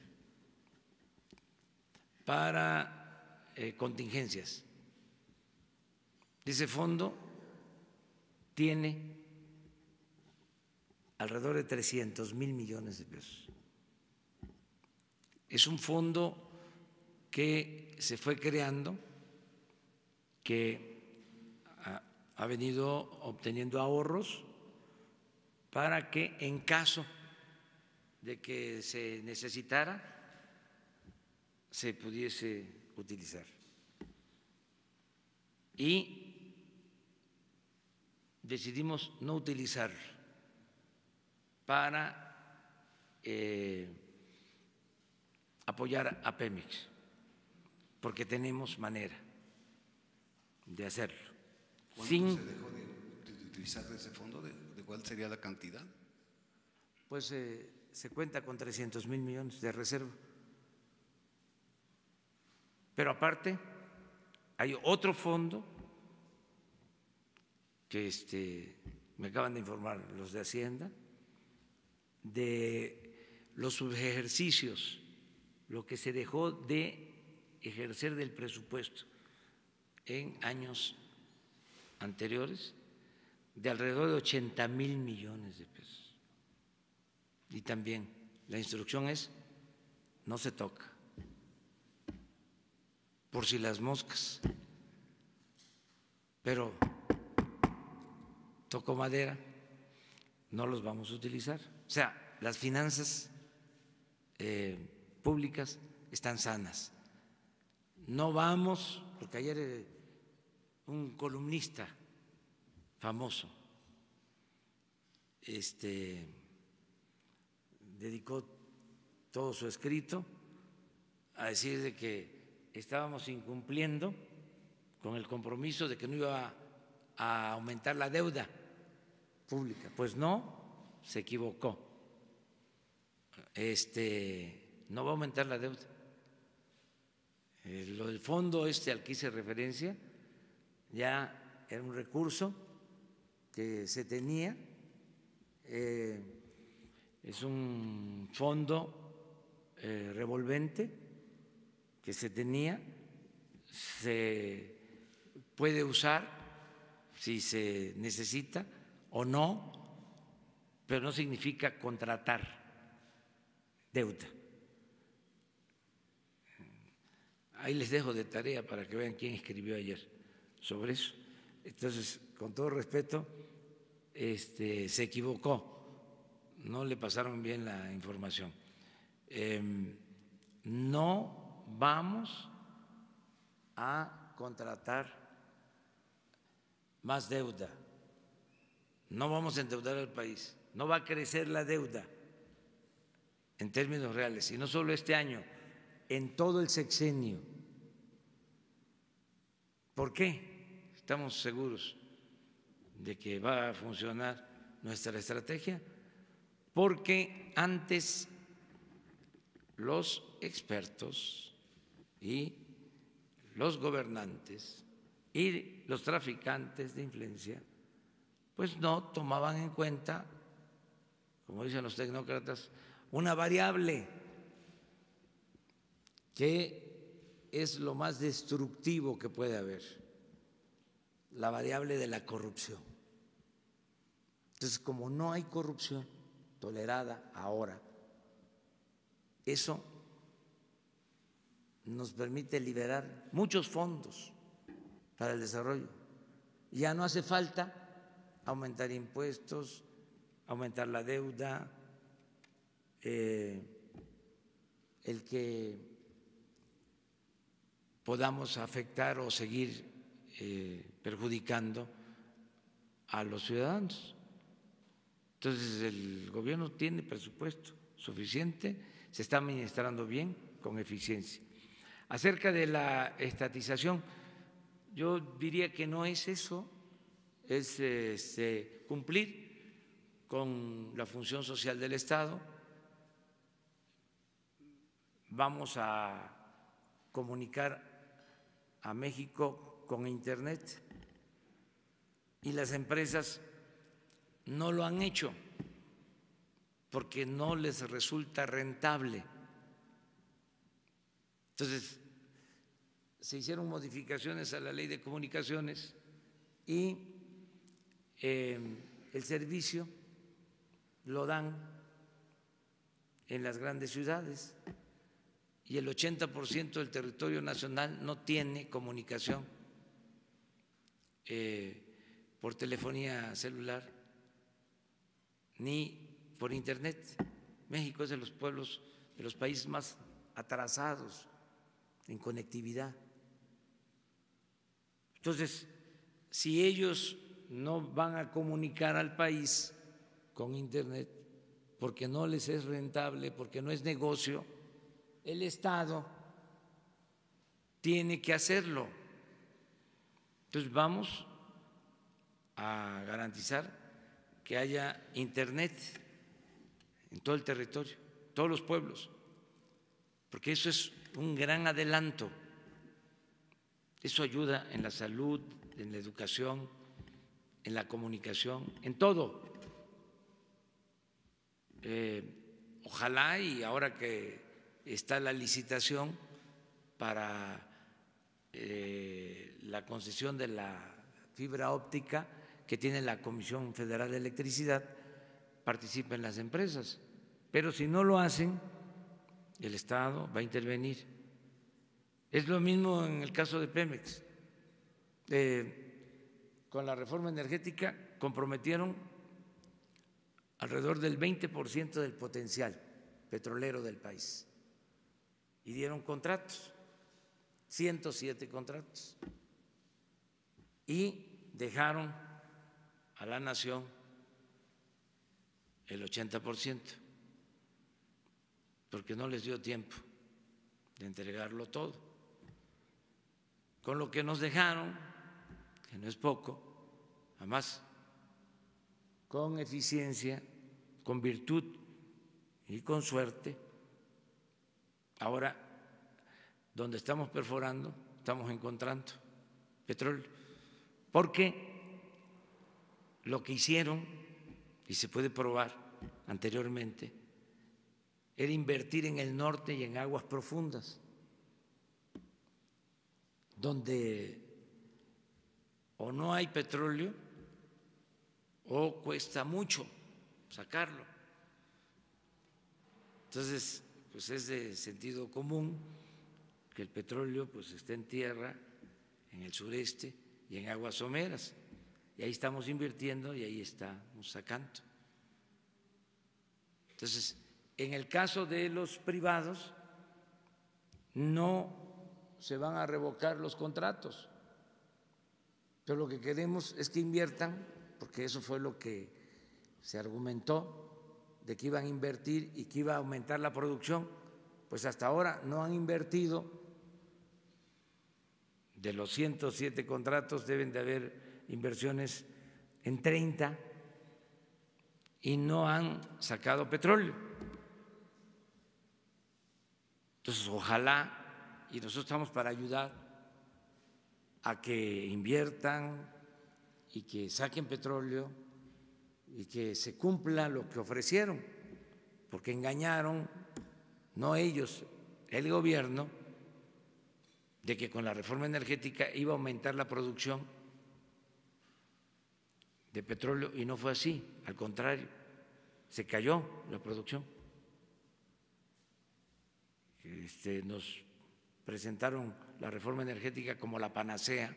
para contingencias. Ese fondo tiene alrededor de 300,000 millones de pesos. Es un fondo que se fue creando, que ha venido obteniendo ahorros para que en caso de que se necesitara, se pudiese utilizar. Y decidimos no utilizarlo para apoyar a Pemex, porque tenemos manera de hacerlo. ¿Cuánto Sin, se dejó de utilizar de ese fondo? ¿De cuál sería la cantidad? pues se cuenta con 300,000 millones de reserva. Pero aparte hay otro fondo que me acaban de informar los de Hacienda, de los subejercicios, lo que se dejó de ejercer del presupuesto en años anteriores, de alrededor de 80,000 millones de pesos. Y también la instrucción es: no se toca, por si las moscas. Pero toco madera, no los vamos a utilizar. O sea, las finanzas públicas están sanas. No vamos, porque ayer un columnista famoso dedicó todo su escrito a decir de que estábamos incumpliendo con el compromiso de que no iba a aumentar la deuda pública. Pues no, se equivocó. No va a aumentar la deuda. Lo del fondo al que hice referencia ya era un recurso que se tenía, es un fondo revolvente que se tenía, se puede usar si se necesita o no, pero no significa contratar deuda. Ahí les dejo de tarea para que vean quién escribió ayer sobre eso. Entonces, con todo respeto, se equivocó, no le pasaron bien la información. No vamos a contratar más deuda, no vamos a endeudar al país, no va a crecer la deuda en términos reales, y no solo este año, en todo el sexenio. ¿Por qué? Estamos seguros de que va a funcionar nuestra estrategia, porque antes los expertos y los gobernantes y los traficantes de influencia pues no tomaban en cuenta, como dicen los tecnócratas, una variable que es lo más destructivo que puede haber, la variable de la corrupción. Entonces, como no hay corrupción tolerada ahora, eso nos permite liberar muchos fondos para el desarrollo. Ya no hace falta aumentar impuestos, aumentar la deuda, el que podamos afectar o seguir perjudicando a los ciudadanos. Entonces, el gobierno tiene presupuesto suficiente, se está administrando bien, con eficiencia. Acerca de la estatización, yo diría que no es eso, es cumplir con la función social del Estado. Vamos a comunicar a México con Internet y las empresas no lo han hecho porque no les resulta rentable. Entonces, se hicieron modificaciones a la Ley de Comunicaciones y el servicio lo dan en las grandes ciudades y el 80% del territorio nacional no tiene comunicación por telefonía celular ni por Internet. México es de los pueblos, de los países más atrasados en conectividad. Entonces, si ellos no van a comunicar al país con Internet porque no les es rentable, porque no es negocio, el Estado tiene que hacerlo. Entonces vamos a garantizar que haya internet en todo el territorio, todos los pueblos, porque eso es un gran adelanto. Eso ayuda en la salud, en la educación, en la comunicación, en todo. Ojalá, y ahora que está la licitación para la concesión de la fibra óptica que tiene la Comisión Federal de Electricidad, participen las empresas. Pero si no lo hacen, el Estado va a intervenir. Es lo mismo en el caso de Pemex. Con la reforma energética comprometieron alrededor del 20% del potencial petrolero del país y dieron contratos, 107 contratos, y dejaron a la nación el 80%, porque no les dio tiempo de entregarlo todo. Con lo que nos dejaron, que no es poco, además con eficiencia, con virtud y con suerte, ahora donde estamos perforando estamos encontrando petróleo, porque lo que hicieron, y se puede probar anteriormente, era invertir en el norte y en aguas profundas, donde o no hay petróleo o cuesta mucho sacarlo. Entonces, pues es de sentido común que el petróleo pues esté en tierra, en el sureste y en aguas someras. Y ahí estamos invirtiendo y ahí estamos sacando. Entonces, en el caso de los privados, no se van a revocar los contratos, pero lo que queremos es que inviertan, porque eso fue lo que se argumentó, de que iban a invertir y que iba a aumentar la producción. Pues hasta ahora no han invertido. De los 107 contratos deben de haber inversiones en 30 y no han sacado petróleo. Entonces, ojalá, y nosotros estamos para ayudar a que inviertan y que saquen petróleo y que se cumpla lo que ofrecieron, porque engañaron, no ellos, el gobierno, de que con la reforma energética iba a aumentar la producción de petróleo y no fue así, al contrario, se cayó la producción. Nos presentaron la reforma energética como la panacea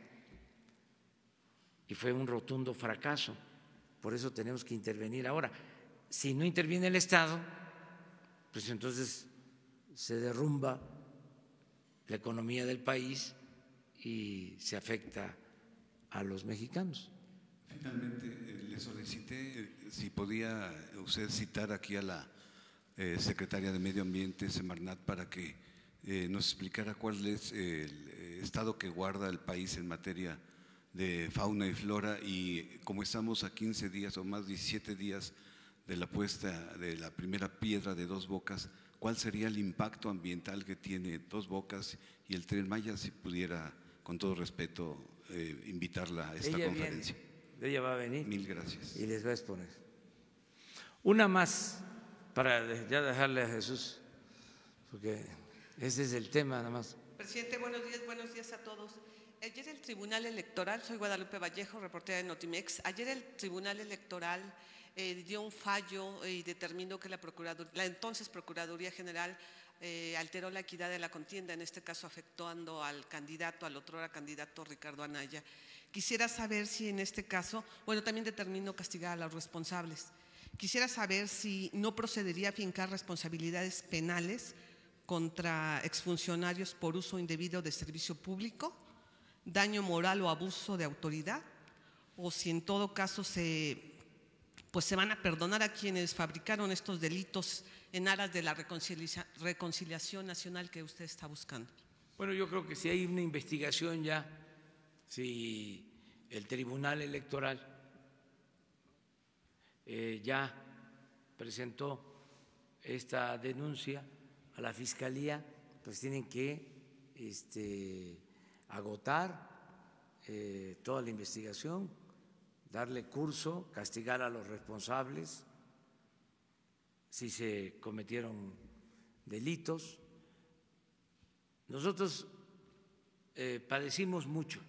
y fue un rotundo fracaso. Por eso tenemos que intervenir ahora. Si no interviene el Estado, pues entonces se derrumba la economía del país y se afecta a los mexicanos. Finalmente, le solicité si podía usted citar aquí a la secretaria de Medio Ambiente, Semarnat, para que nos explicara cuál es el estado que guarda el país en materia de fauna y flora, y como estamos a 15 días o más 17 días de la puesta de la primera piedra de Dos Bocas, ¿cuál sería el impacto ambiental que tiene Dos Bocas y el Tren Maya? Si pudiera, con todo respeto, invitarla a esta conferencia. Ella va a venir. Mil gracias. Y les va a exponer. Una más, para ya dejarle a Jesús, porque ese es el tema nada más. Presidente, buenos días a todos. Ayer el Tribunal Electoral, soy Guadalupe Vallejo, reportera de Notimex. Ayer el Tribunal Electoral dio un fallo y determinó que la entonces Procuraduría General alteró la equidad de la contienda, en este caso afectando al candidato, al otrora candidato Ricardo Anaya. Quisiera saber si en este caso, bueno, también determinó castigar a los responsables. Quisiera saber si no procedería a fincar responsabilidades penales contra exfuncionarios por uso indebido de servicio público, daño moral o abuso de autoridad, o si en todo caso se van a perdonar a quienes fabricaron estos delitos en aras de la reconciliación nacional que usted está buscando. Bueno, yo creo que si hay una investigación ya, si el Tribunal Electoral ya presentó esta denuncia a la Fiscalía, pues tienen que agotar toda la investigación, darle curso, castigar a los responsables si se cometieron delitos. Nosotros padecimos mucho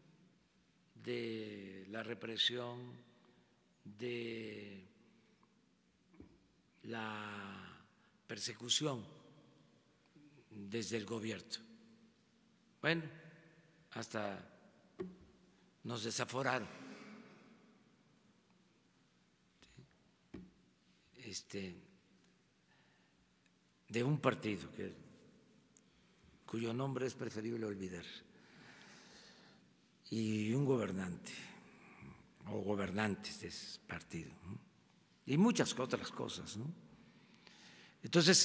de la represión, de la persecución desde el gobierno. Bueno, hasta nos desaforaron. De un partido cuyo nombre es preferible olvidar, y un gobernante o gobernantes de ese partido, ¿no? Y muchas otras cosas, ¿no? Entonces,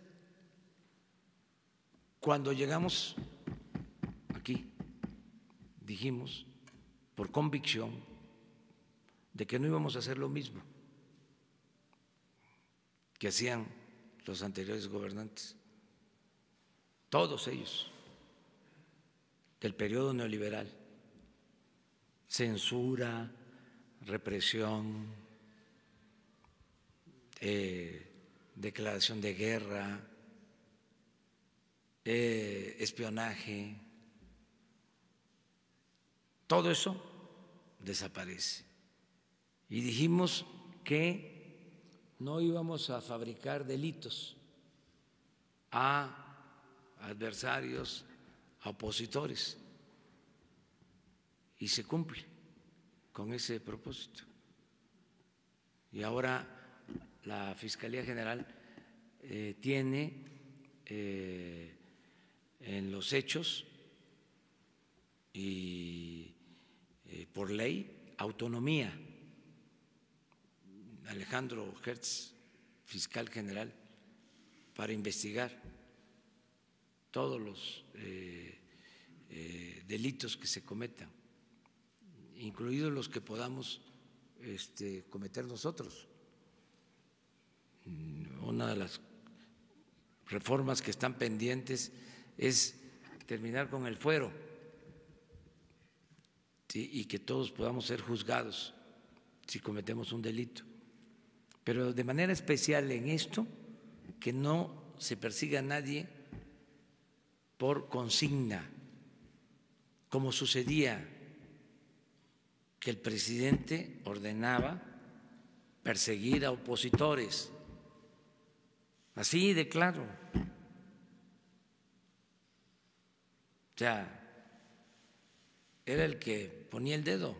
cuando llegamos aquí, dijimos por convicción de que no íbamos a hacer lo mismo que hacían los anteriores gobernantes, todos ellos, del periodo neoliberal: censura, represión, declaración de guerra, espionaje. Todo eso desaparece. Y dijimos que no íbamos a fabricar delitos a adversarios, a opositores, y se cumple con ese propósito. Y ahora la Fiscalía General tiene en los hechos y por ley autonomía. Alejandro Hertz, fiscal general, para investigar todos los delitos que se cometan, incluidos los que podamos cometer nosotros. Una de las reformas que están pendientes es terminar con el fuero, ¿sí? Y que todos podamos ser juzgados si cometemos un delito. Pero de manera especial en esto, que no se persiga a nadie por consigna, como sucedía, que el presidente ordenaba perseguir a opositores, así de claro. O sea, era el que ponía el dedo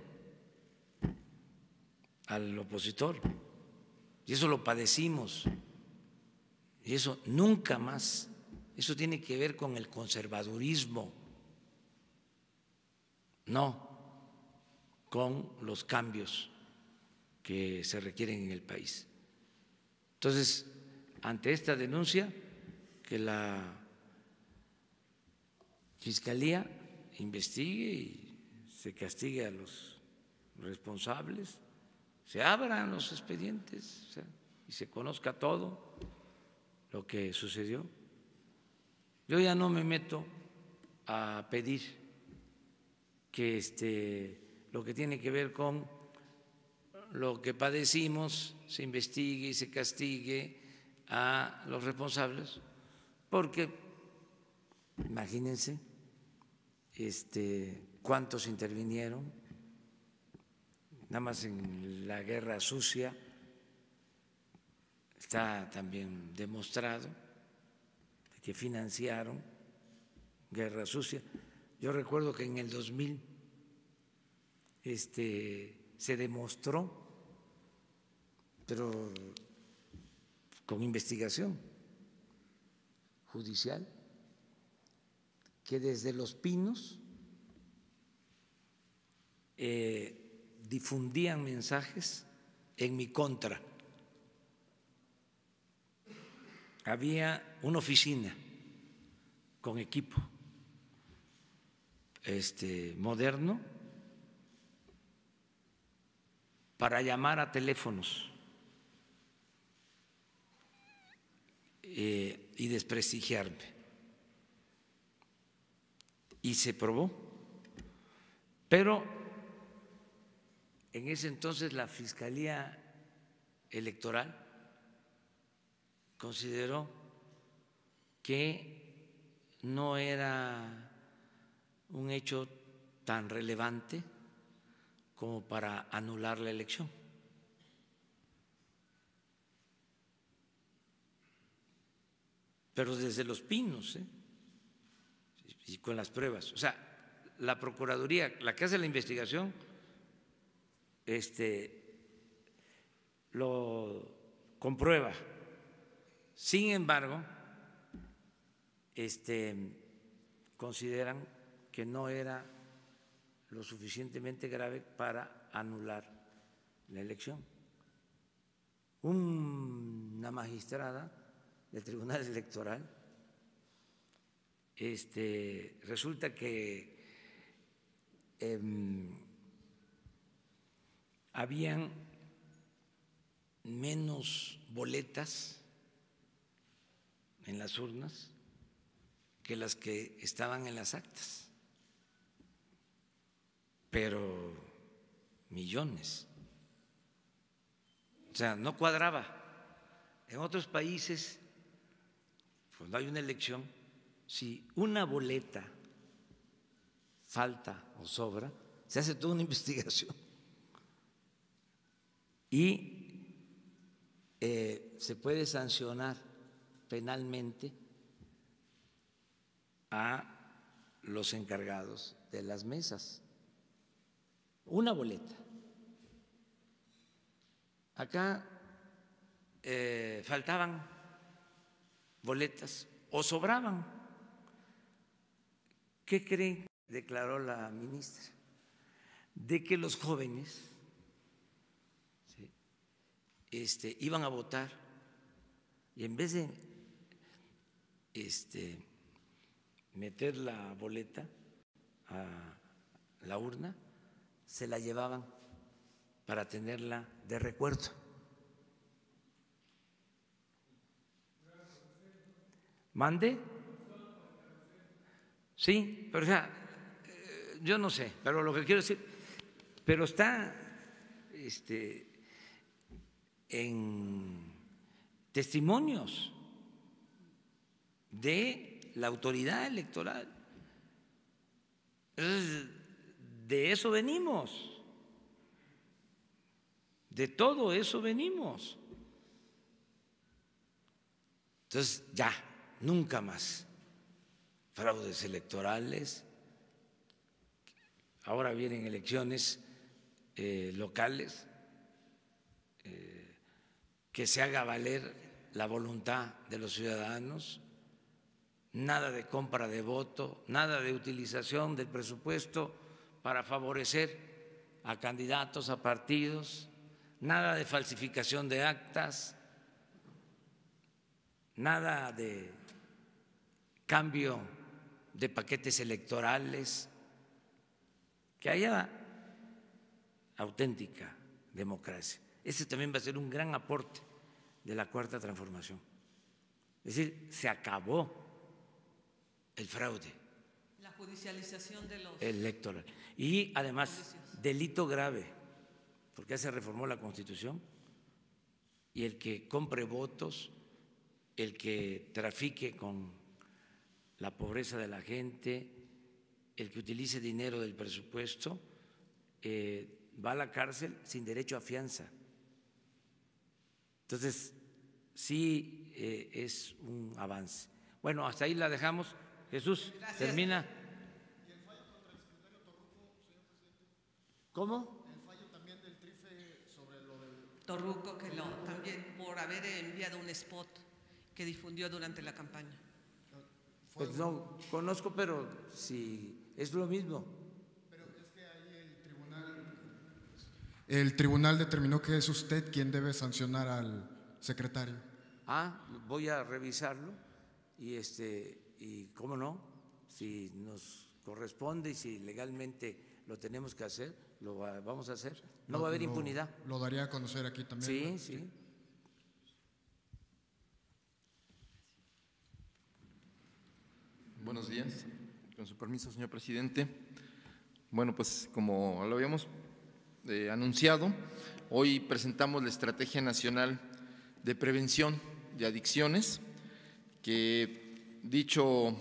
al opositor, y eso lo padecimos, y eso nunca más. Eso tiene que ver con el conservadurismo, no con los cambios que se requieren en el país. Entonces, ante esta denuncia, que la Fiscalía investigue y se castigue a los responsables, se abran los expedientes, o sea, y se conozca todo lo que sucedió. Yo ya no me meto a pedir que lo que tiene que ver con lo que padecimos se investigue y se castigue a los responsables, porque imagínense cuántos intervinieron. Nada más en la guerra sucia está también demostrado que financiaron guerra sucia. Yo recuerdo que en el 2000 se demostró, pero con investigación judicial, que desde Los Pinos difundían mensajes en mi contra. Había una oficina con equipo moderno para llamar a teléfonos y desprestigiarme. Y se probó. Pero en ese entonces la Fiscalía Electoral consideró que no era un hecho tan relevante como para anular la elección. Pero desde Los Pinos, y con las pruebas. O sea, la Procuraduría, la que hace la investigación, lo comprueba. Sin embargo, consideran que no era lo suficientemente grave para anular la elección. Una magistrada del Tribunal Electoral resulta que habían menos boletas en las urnas que las que estaban en las actas, pero millones. O sea, no cuadraba. En otros países, cuando hay una elección, si una boleta falta o sobra, se hace toda una investigación y se puede sancionar penalmente a los encargados de las mesas. Una boleta. Acá faltaban boletas o sobraban. ¿Qué creen? Declaró la ministra, de que los jóvenes iban a votar y en vez de meter la boleta a la urna, se la llevaban para tenerla de recuerdo. ¿Mande? Sí, pero o sea, yo no sé, pero lo que quiero decir, pero está en testimonios de la autoridad electoral. Entonces, de eso venimos, de todo eso venimos. Entonces, ya, nunca más fraudes electorales. Ahora vienen elecciones locales, que se haga valer la voluntad de los ciudadanos, nada de compra de voto, nada de utilización del presupuesto para favorecer a candidatos, a partidos, nada de falsificación de actas, nada de cambio de paquetes electorales, que haya auténtica democracia. Ese también va a ser un gran aporte de la Cuarta Transformación. Es decir, se acabó el fraude. La judicialización de los electoral. Y además, delito grave, porque ya se reformó la Constitución, y el que compre votos, el que trafique con la pobreza de la gente, el que utilice dinero del presupuesto, va a la cárcel sin derecho a fianza. Entonces, sí es un avance. Bueno, hasta ahí la dejamos. Jesús, gracias. Termina. ¿Y el fallo contra el secretario Torruco, señor presidente? ¿Cómo? El fallo también del TRIFE sobre lo del… Torruco, que también por haber enviado un spot que difundió durante la campaña. Pues no conozco, pero sí es lo mismo. Pero es que ahí el tribunal determinó que es usted quien debe sancionar al secretario. Voy a revisarlo y cómo no, si nos corresponde y si legalmente lo tenemos que hacer, lo vamos a hacer. No va a haber impunidad. ¿Lo daría a conocer aquí también? Sí, sí. Buenos días. Con su permiso, señor presidente. Bueno, pues como lo habíamos anunciado, hoy presentamos la Estrategia Nacional de Prevención de Adicciones, que dicho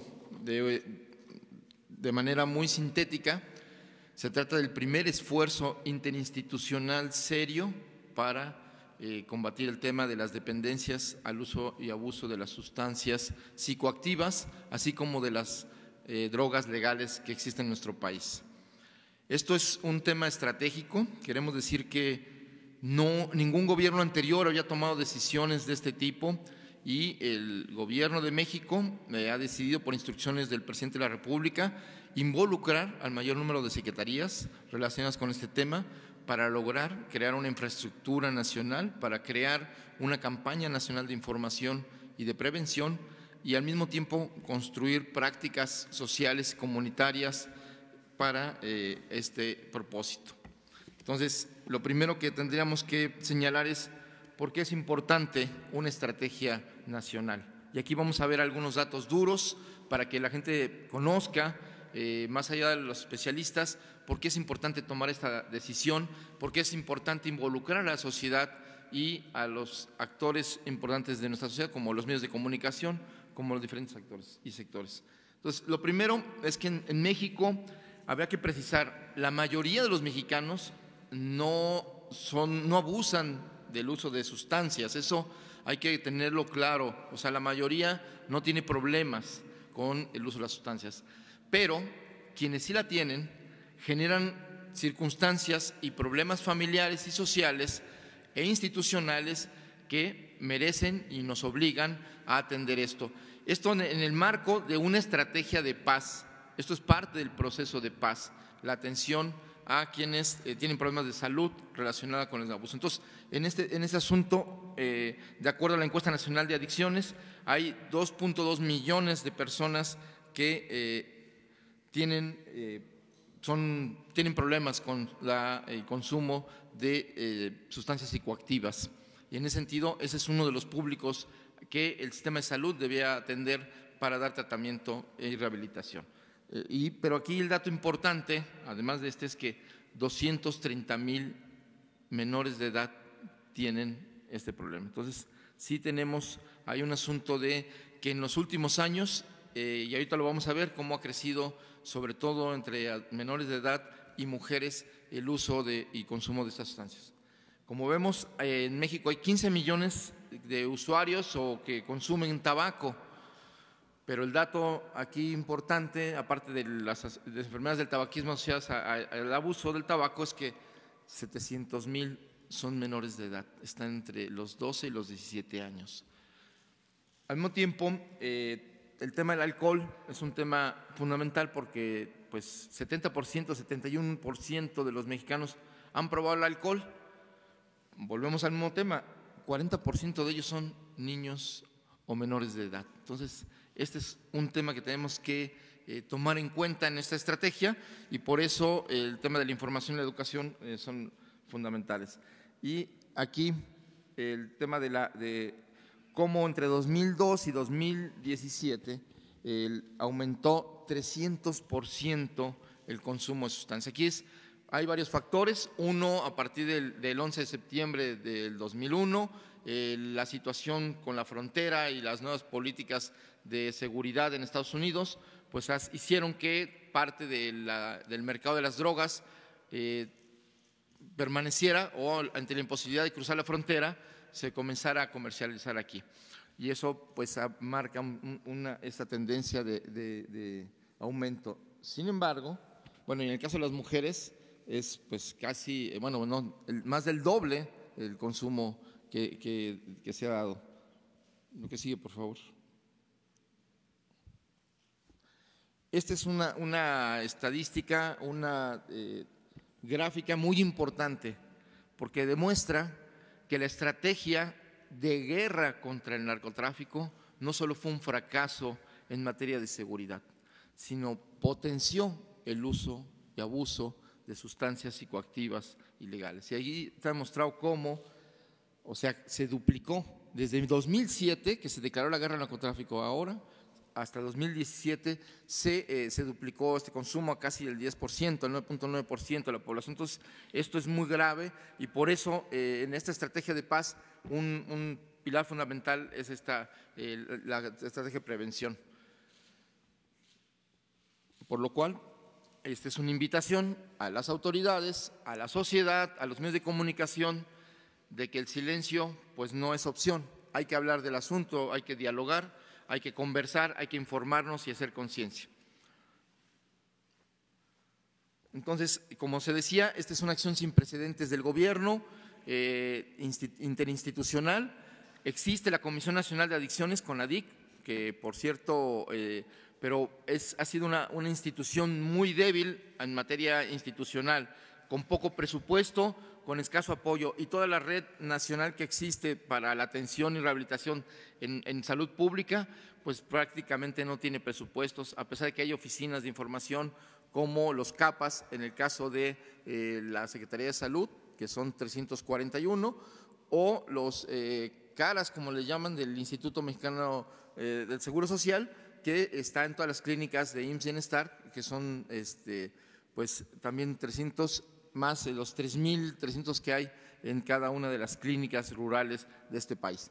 de manera muy sintética, se trata del primer esfuerzo interinstitucional serio para combatir el tema de las dependencias al uso y abuso de las sustancias psicoactivas, así como de las drogas legales que existen en nuestro país. Esto es un tema estratégico. Queremos decir que ningún gobierno anterior había tomado decisiones de este tipo y el Gobierno de México ha decidido, por instrucciones del presidente de la República, involucrar al mayor número de secretarías relacionadas con este tema para lograr crear una infraestructura nacional, para crear una campaña nacional de información y de prevención y al mismo tiempo construir prácticas sociales y comunitarias para este propósito. Entonces, lo primero que tendríamos que señalar es por qué es importante una estrategia nacional. Y aquí vamos a ver algunos datos duros para que la gente conozca, más allá de los especialistas, por qué es importante tomar esta decisión, por qué es importante involucrar a la sociedad y a los actores importantes de nuestra sociedad, como los medios de comunicación, como los diferentes actores y sectores. Entonces, lo primero es que en México habría que precisar, la mayoría de los mexicanos no abusan del uso de sustancias, eso hay que tenerlo claro, o sea, la mayoría no tiene problemas con el uso de las sustancias, pero quienes sí la tienen generan circunstancias y problemas familiares y sociales e institucionales que merecen y nos obligan a atender esto. Esto en el marco de una estrategia de paz. Esto es parte del proceso de paz, la atención a quienes tienen problemas de salud relacionada con el abuso. Entonces, en este asunto, de acuerdo a la encuesta nacional de adicciones, hay 2.2 millones de personas que tienen problemas con el consumo de sustancias psicoactivas. Y en ese sentido, ese es uno de los públicos que el sistema de salud debía atender para dar tratamiento y rehabilitación. Pero aquí el dato importante, además de este, es que 230,000 menores de edad tienen este problema. Entonces, sí hay un asunto de que en los últimos años, y ahorita lo vamos a ver, cómo ha crecido, sobre todo entre menores de edad y mujeres, el uso y consumo de estas sustancias. Como vemos, en México hay 15 millones de usuarios que consumen tabaco. Pero el dato aquí importante, aparte de las enfermedades del tabaquismo asociadas al abuso del tabaco, es que 700,000 son menores de edad, están entre los 12 y los 17 años. Al mismo tiempo, el tema del alcohol es un tema fundamental porque 70%, 71% de los mexicanos han probado el alcohol. Volvemos al mismo tema, 40% de ellos son niños o menores de edad. Entonces, este es un tema que tenemos que tomar en cuenta en esta estrategia y por eso el tema de la información y la educación son fundamentales. Y aquí el tema de cómo entre 2002 y 2017 aumentó 300% el consumo de sustancias. Aquí hay varios factores. Uno, a partir del 11 de septiembre del 2001, la situación con la frontera y las nuevas políticas de seguridad en Estados Unidos, pues hicieron que parte del mercado de las drogas permaneciera o ante la imposibilidad de cruzar la frontera se comenzara a comercializar aquí. Y eso pues marca esta tendencia de aumento. Sin embargo, bueno, en el caso de las mujeres es pues casi, más del doble el consumo que se ha dado. Lo que sigue, por favor. Esta es una estadística, una gráfica muy importante, porque demuestra que la estrategia de guerra contra el narcotráfico no solo fue un fracaso en materia de seguridad, sino potenció el uso y abuso de sustancias psicoactivas ilegales. Y ahí está demostrado cómo, o sea, se duplicó desde 2007, que se declaró la guerra al narcotráfico, ahora hasta 2017 se duplicó este consumo a casi el 10%, el 9.9% de la población. Entonces, esto es muy grave y por eso en esta estrategia de paz un pilar fundamental es la estrategia de prevención. Por lo cual, esta es una invitación a las autoridades, a la sociedad, a los medios de comunicación, de que el silencio pues no es opción. Hay que hablar del asunto, hay que dialogar, hay que conversar, hay que informarnos y hacer conciencia. Entonces, como se decía, esta es una acción sin precedentes del gobierno interinstitucional. Existe la Comisión Nacional de Adicciones, CONADIC, que por cierto, pero ha sido una institución muy débil en materia institucional, con poco presupuesto, con escaso apoyo, y toda la red nacional que existe para la atención y rehabilitación en salud pública, pues prácticamente no tiene presupuestos, a pesar de que hay oficinas de información como los CAPAS, en el caso de la Secretaría de Salud, que son 341, o los CARAS, como le llaman, del Instituto Mexicano del Seguro Social, que está en todas las clínicas de IMSS Bienestar, que son pues también 300 más de los 3.300 que hay en cada una de las clínicas rurales de este país.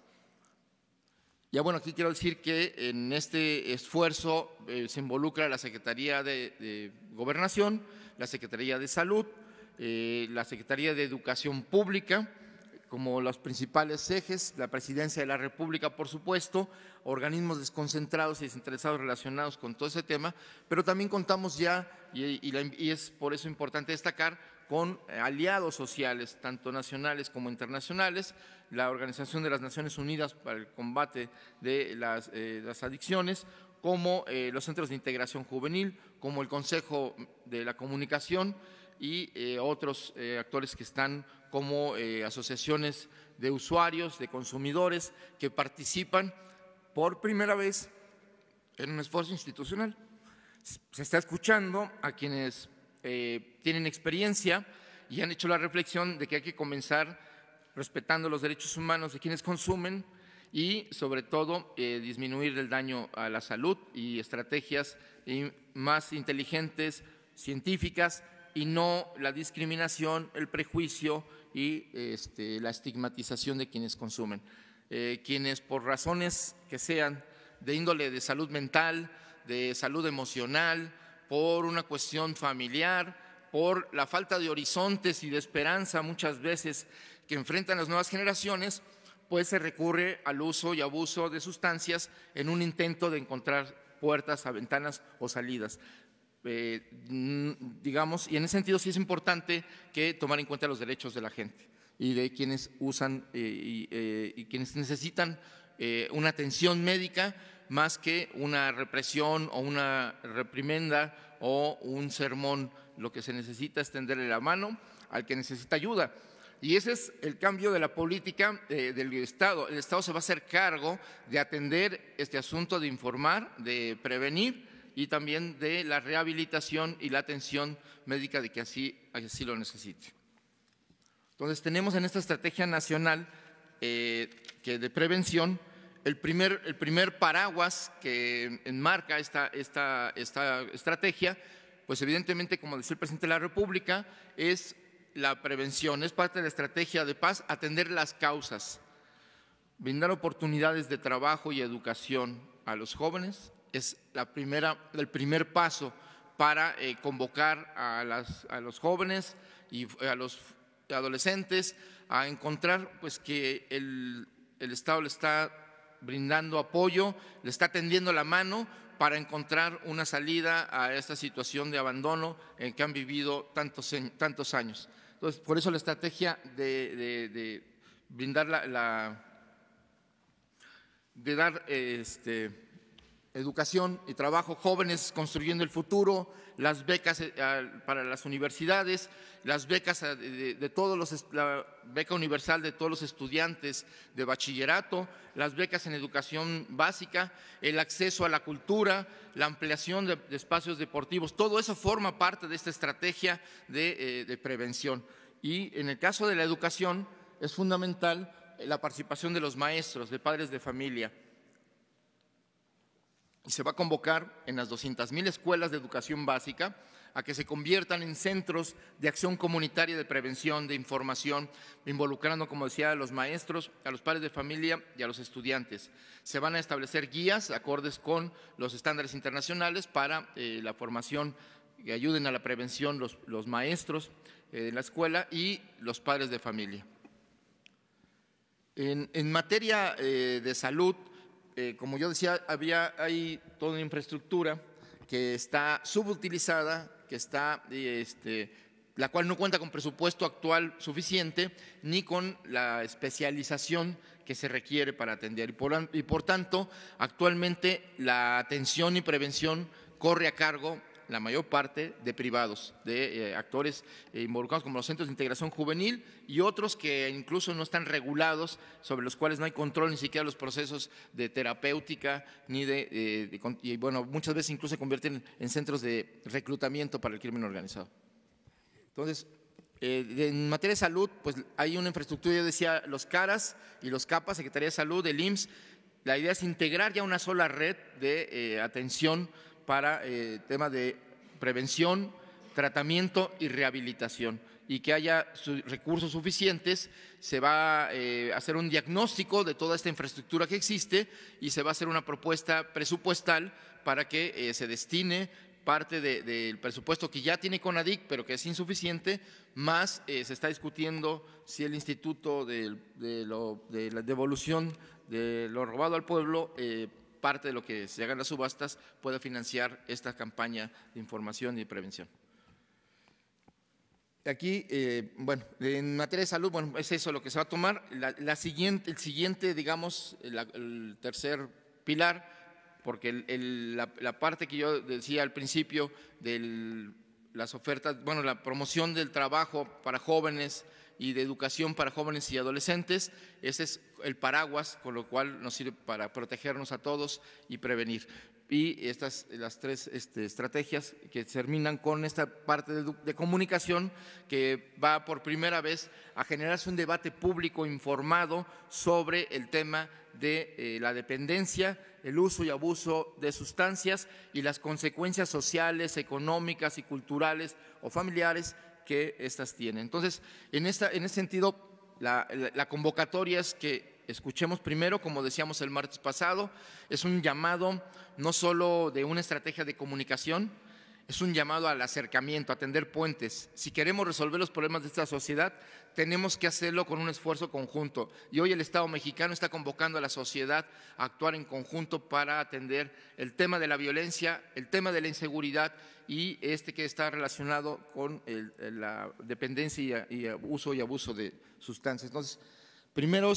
Ya bueno, aquí quiero decir que en este esfuerzo se involucra la Secretaría de Gobernación, la Secretaría de Salud, la Secretaría de Educación Pública, como los principales ejes, la Presidencia de la República, por supuesto, organismos desconcentrados y descentralizados relacionados con todo ese tema, pero también contamos ya, y es por eso importante destacar, con aliados sociales, tanto nacionales como internacionales, la Organización de las Naciones Unidas para el Combate de las Adicciones, como los Centros de Integración Juvenil, como el Consejo de la Comunicación y otros actores que están como asociaciones de usuarios, de consumidores, que participan por primera vez en un esfuerzo institucional. Se está escuchando a quienes tienen experiencia y han hecho la reflexión de que hay que comenzar respetando los derechos humanos de quienes consumen y, sobre todo, disminuir el daño a la salud y estrategias más inteligentes, científicas, y no la discriminación, el prejuicio y la estigmatización de quienes consumen. Quienes, por razones que sean de índole de salud mental, de salud emocional, por una cuestión familiar, por la falta de horizontes y de esperanza muchas veces que enfrentan las nuevas generaciones, pues se recurre al uso y abuso de sustancias en un intento de encontrar puertas a ventanas o salidas. Digamos, y en ese sentido sí es importante que tomar en cuenta los derechos de la gente y de quienes usan y quienes necesitan una atención médica más que una represión o una reprimenda o un sermón. Lo que se necesita es tenderle la mano al que necesita ayuda. Y ese es el cambio de la política del Estado. El Estado se va a hacer cargo de atender este asunto, de informar, de prevenir y también de la rehabilitación y la atención médica de que así lo necesite. Entonces, tenemos en esta estrategia nacional que de prevención el primer paraguas que enmarca esta estrategia, pues evidentemente, como decía el presidente de la República, es la prevención, es parte de la estrategia de paz, atender las causas, brindar oportunidades de trabajo y educación a los jóvenes, es el primer paso para convocar a los jóvenes y a los adolescentes a encontrar pues que el Estado le está brindando apoyo, le está tendiendo la mano para encontrar una salida a esta situación de abandono en que han vivido tantos años. Entonces, por eso la estrategia de brindar de dar educación y trabajo, jóvenes construyendo el futuro, las becas para las universidades, las becas de todos la beca universal de todos los estudiantes de bachillerato, las becas en educación básica, el acceso a la cultura, la ampliación de espacios deportivos, todo eso forma parte de esta estrategia de prevención. Y en el caso de la educación es fundamental la participación de los maestros, de padres de familia. Y se va a convocar en las 200,000 escuelas de educación básica a que se conviertan en centros de acción comunitaria de prevención, de información, involucrando, como decía, a los maestros, a los padres de familia y a los estudiantes. Se van a establecer guías acordes con los estándares internacionales para la formación que ayuden a la prevención los maestros de la escuela y los padres de familia. En materia de salud, como yo decía, hay toda una infraestructura que está subutilizada, que está, la cual no cuenta con presupuesto actual suficiente ni con la especialización que se requiere para atender. Y por tanto, actualmente la atención y prevención corre a cargo, la mayor parte, de privados, de actores involucrados como los centros de integración juvenil y otros que incluso no están regulados, sobre los cuales no hay control ni siquiera los procesos de terapéutica, ni y bueno, muchas veces incluso se convierten en centros de reclutamiento para el crimen organizado. Entonces, en materia de salud, pues hay una infraestructura, yo decía, los CARAS y los CAPA, Secretaría de Salud, el IMSS. La idea es integrar ya una sola red de atención para temas de prevención, tratamiento y rehabilitación, y que haya recursos suficientes. Se va a hacer un diagnóstico de toda esta infraestructura que existe y se va a hacer una propuesta presupuestal para que se destine parte del presupuesto que ya tiene CONADIC, pero que es insuficiente, más se está discutiendo si el Instituto de la Devolución de lo Robado al Pueblo, parte de lo que se haga en las subastas, pueda financiar esta campaña de información y de prevención. Aquí, bueno, en materia de salud, bueno, es eso lo que se va a tomar. El siguiente, digamos, el tercer pilar, porque la parte que yo decía al principio de las ofertas, bueno, la promoción del trabajo para jóvenes y de educación para jóvenes y adolescentes, ese es el paraguas, con lo cual nos sirve para protegernos a todos y prevenir. Y las tres estrategias que terminan con esta parte de comunicación, que va por primera vez a generarse un debate público informado sobre el tema de la dependencia, el uso y abuso de sustancias y las consecuencias sociales, económicas y culturales o familiares que éstas tienen. Entonces, en ese sentido, la convocatoria es que escuchemos primero, como decíamos el martes pasado, es un llamado no solo de una estrategia de comunicación, es un llamado al acercamiento, a tender puentes. Si queremos resolver los problemas de esta sociedad, tenemos que hacerlo con un esfuerzo conjunto. Y hoy el Estado mexicano está convocando a la sociedad a actuar en conjunto para atender el tema de la violencia, el tema de la inseguridad y que está relacionado con la dependencia y uso y abuso de sustancias. Entonces, primero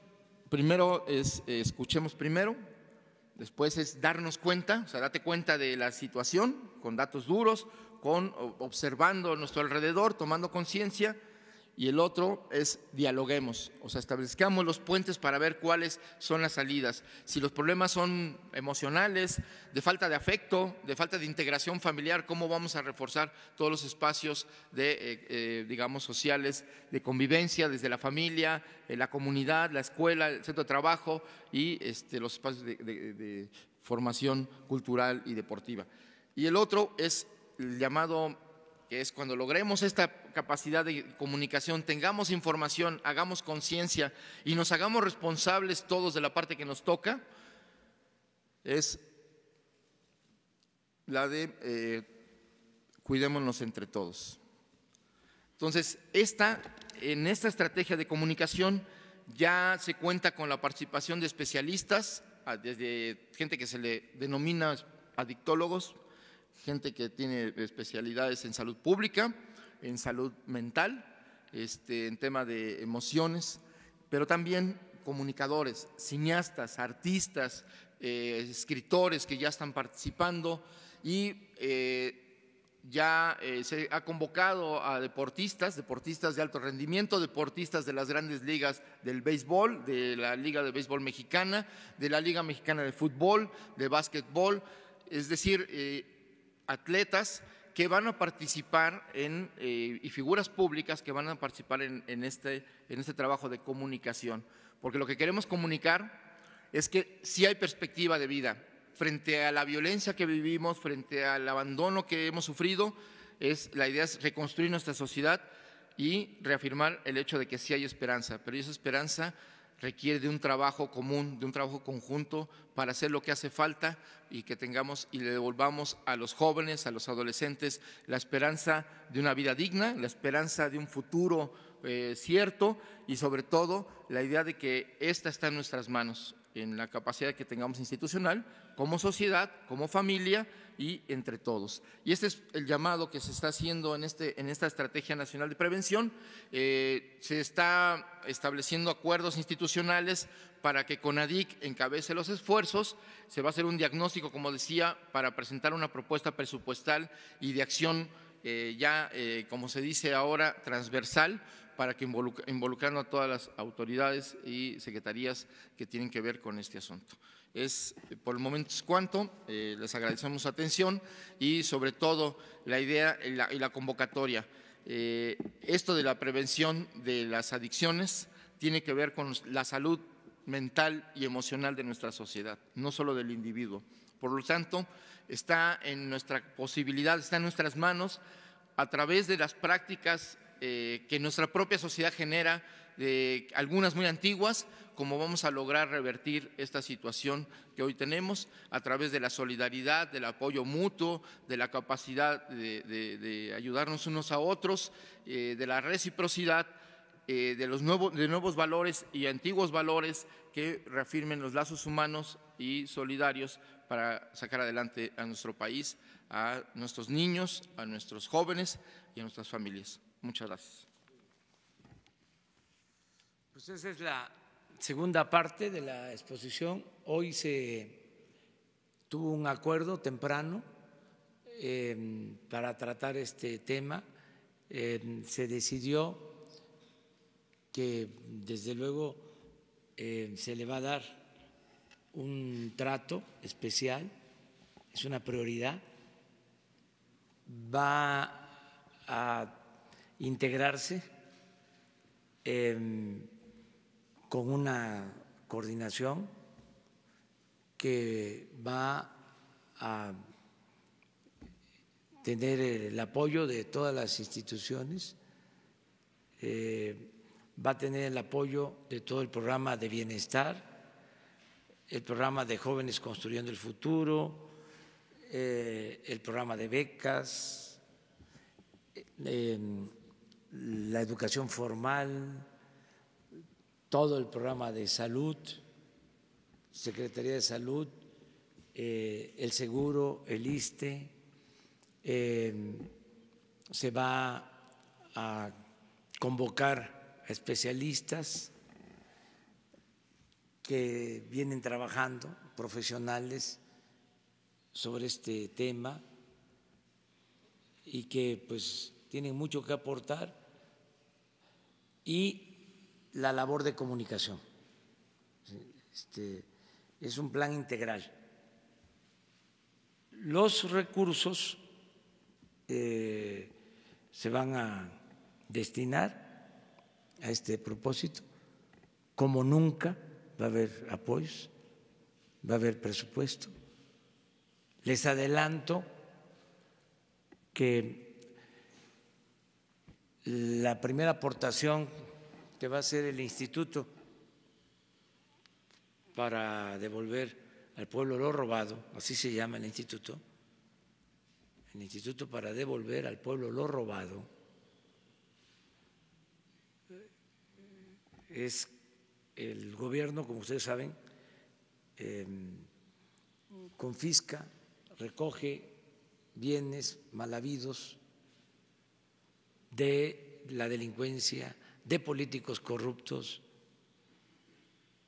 escuchemos primero. Después es darnos cuenta, o sea, date cuenta de la situación con datos duros, observando a nuestro alrededor, tomando conciencia. Y el otro es dialoguemos, o sea, establezcamos los puentes para ver cuáles son las salidas. Si los problemas son emocionales, de falta de afecto, de falta de integración familiar, ¿cómo vamos a reforzar todos los espacios digamos, sociales, de convivencia desde la familia, la comunidad, la escuela, el centro de trabajo y los espacios de formación cultural y deportiva? Y el otro es el llamado, que es cuando logremos esta capacidad de comunicación, tengamos información, hagamos conciencia y nos hagamos responsables todos de la parte que nos toca, es la de cuidémonos entre todos. Entonces, en esta estrategia de comunicación ya se cuenta con la participación de especialistas, desde gente que se le denomina adictólogos, gente que tiene especialidades en salud pública, en salud mental, en tema de emociones, pero también comunicadores, cineastas, artistas, escritores que ya están participando y se ha convocado a deportistas de alto rendimiento, deportistas de las grandes ligas del béisbol, de la Liga de Béisbol Mexicana, de la Liga Mexicana de Fútbol, de básquetbol, es decir, atletas que van a participar y figuras públicas que van a participar en este trabajo de comunicación. Porque lo que queremos comunicar es que sí hay perspectiva de vida. Frente a la violencia que vivimos, frente al abandono que hemos sufrido, la idea es reconstruir nuestra sociedad y reafirmar el hecho de que sí hay esperanza, pero esa esperanza requiere de un trabajo común, de un trabajo conjunto para hacer lo que hace falta y que tengamos y le devolvamos a los jóvenes, a los adolescentes, la esperanza de una vida digna, la esperanza de un futuro cierto y sobre todo la idea de que esta está en nuestras manos, en la capacidad que tengamos institucional, como sociedad, como familia y entre todos. Y este es el llamado que se está haciendo en esta Estrategia Nacional de Prevención. Se está estableciendo acuerdos institucionales para que CONADIC encabece los esfuerzos. Se va a hacer un diagnóstico, como decía, para presentar una propuesta presupuestal y de acción como se dice ahora, transversal, para que involucrando a todas las autoridades y secretarías que tienen que ver con este asunto. Por el momento es cuanto, les agradecemos su atención y sobre todo la idea y la convocatoria. Esto de la prevención de las adicciones tiene que ver con la salud mental y emocional de nuestra sociedad, no solo del individuo. Por lo tanto, está en nuestra posibilidad, está en nuestras manos a través de las prácticas que nuestra propia sociedad genera, algunas muy antiguas, como vamos a lograr revertir esta situación que hoy tenemos a través de la solidaridad, del apoyo mutuo, de la capacidad de ayudarnos unos a otros, de la reciprocidad, de nuevos valores y antiguos valores que reafirmen los lazos humanos y solidarios para sacar adelante a nuestro país, a nuestros niños, a nuestros jóvenes y a nuestras familias. Muchas gracias. Pues esa es la segunda parte de la exposición. Hoy se tuvo un acuerdo temprano para tratar este tema. Se decidió que desde luego se le va a dar un trato especial, es una prioridad, va a integrarse con una coordinación que va a tener el apoyo de todas las instituciones, va a tener el apoyo de todo el programa de bienestar, el programa de Jóvenes Construyendo el Futuro, el programa de becas, la educación formal, todo el programa de salud, Secretaría de Salud, el seguro, el ISSSTE, se va a convocar a especialistas que vienen trabajando, profesionales sobre este tema y que pues tienen mucho que aportar, y la labor de comunicación. Es un plan integral. Los recursos se van a destinar a este propósito. Como nunca va a haber apoyos, va a haber presupuesto. Les adelanto que la primera aportación que va a hacer el Instituto para devolver al pueblo lo robado, así se llama el Instituto para devolver al pueblo lo robado, es el gobierno, como ustedes saben, confisca, recoge bienes mal habidos de la delincuencia, de políticos corruptos,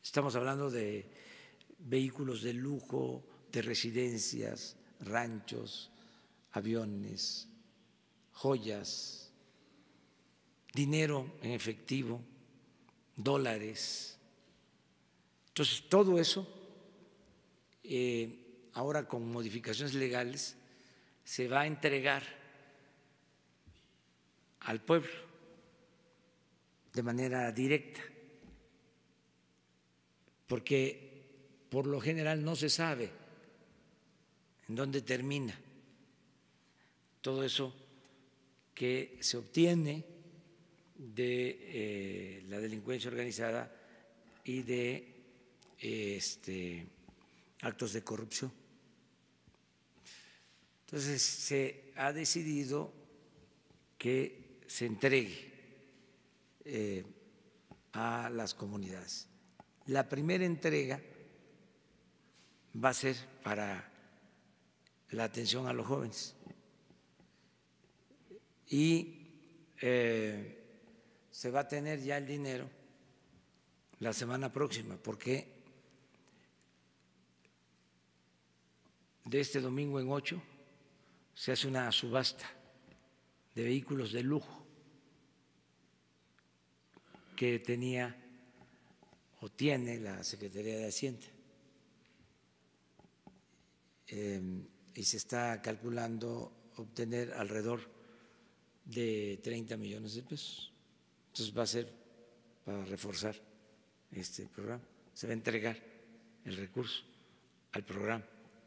Estamos hablando de vehículos de lujo, de residencias, ranchos, aviones, joyas, dinero en efectivo, dólares. Entonces, todo eso, ahora con modificaciones legales, se va a entregar al pueblo de manera directa, porque por lo general no se sabe en dónde termina todo eso que se obtiene de la delincuencia organizada y de actos de corrupción. Entonces se ha decidido que se entregue a las comunidades. La primera entrega va a ser para la atención a los jóvenes y se va a tener ya el dinero la semana próxima, porque de este domingo en 8 se hace una subasta de vehículos de lujo que tenía o tiene la Secretaría de Hacienda. Y se está calculando obtener alrededor de 30 millones de pesos. Entonces va a ser para reforzar este programa. Se va a entregar el recurso al programa.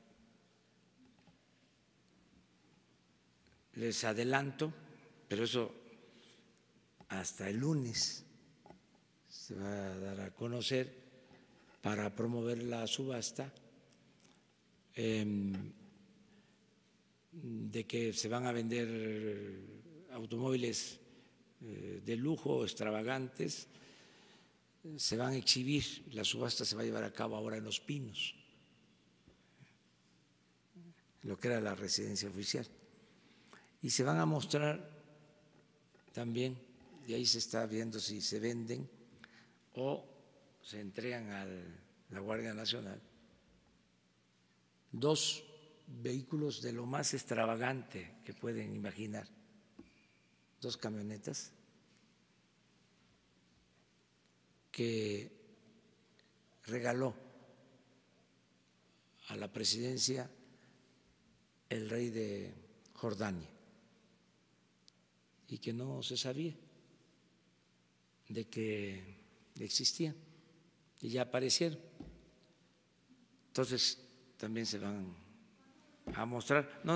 Les adelanto, pero eso hasta el lunes se va a dar a conocer para promover la subasta, de que se van a vender automóviles de lujo, extravagantes, se van a exhibir. La subasta se va a llevar a cabo ahora en Los Pinos, lo que era la residencia oficial, y se van a mostrar también, y ahí se está viendo si se venden o se entregan a la Guardia Nacional, 2 vehículos de lo más extravagante que pueden imaginar, 2 camionetas que regaló a la presidencia el rey de Jordania y que no se sabía de que existían y ya aparecieron. Entonces también se van a mostrar. No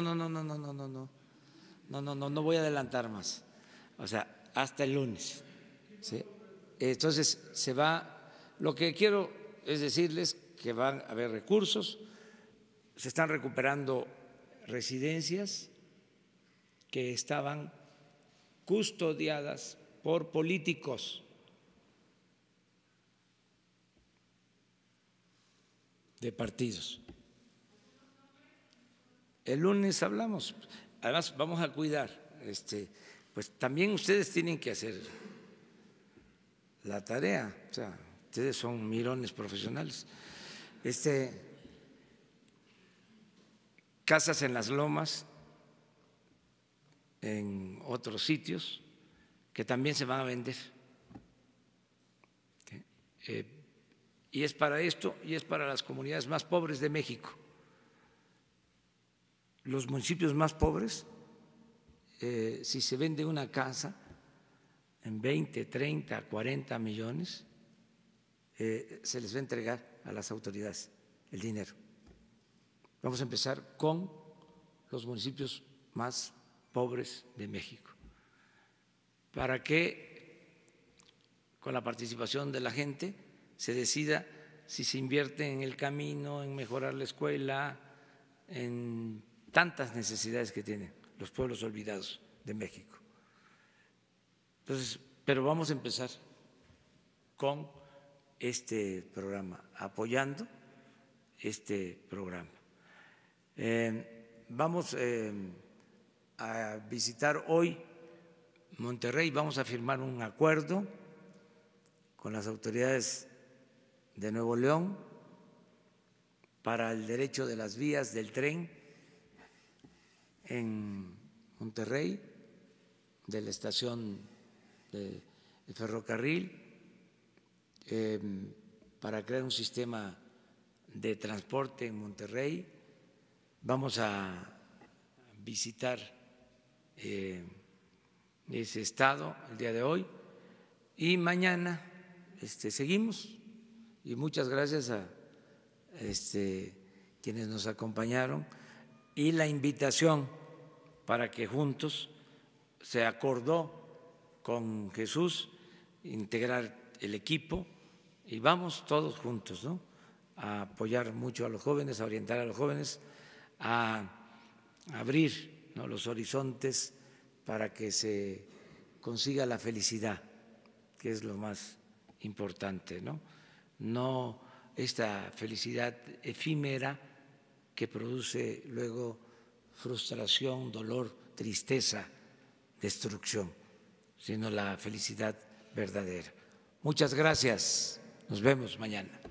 voy a adelantar más. O sea, hasta el lunes. ¿Sí? Entonces se va. Lo que quiero es decirles que van a haber recursos, se están recuperando residencias que estaban custodiadas por políticos de partidos. El lunes hablamos. Además, vamos a cuidar. Pues también ustedes tienen que hacer la tarea. O sea, ustedes son mirones profesionales. Casas en las lomas, en otros sitios, que también se van a vender. Y es para esto y es para las comunidades más pobres de México. Los municipios más pobres, si se vende una casa en 20, 30, 40 millones, se les va a entregar a las autoridades el dinero. Vamos a empezar con los municipios más pobres de México, para que con la participación de la gente se decida si se invierte en el camino, en mejorar la escuela, en tantas necesidades que tienen los pueblos olvidados de México. Entonces, pero vamos a empezar con este programa, apoyando este programa. Vamos a visitar hoy Monterrey, vamos a firmar un acuerdo con las autoridades de Nuevo León para el derecho de las vías del tren en Monterrey, de la estación de ferrocarril, para crear un sistema de transporte en Monterrey. Vamos a visitar ese estado el día de hoy y mañana seguimos. Y muchas gracias a quienes nos acompañaron y la invitación para que juntos se acordó con Jesús integrar el equipo y vamos todos juntos, ¿no?, a apoyar mucho a los jóvenes, a orientar a los jóvenes, a abrir, ¿no?, los horizontes para que se consiga la felicidad, que es lo más importante, ¿no? No esta felicidad efímera que produce luego frustración, dolor, tristeza, destrucción, sino la felicidad verdadera. Muchas gracias. Nos vemos mañana.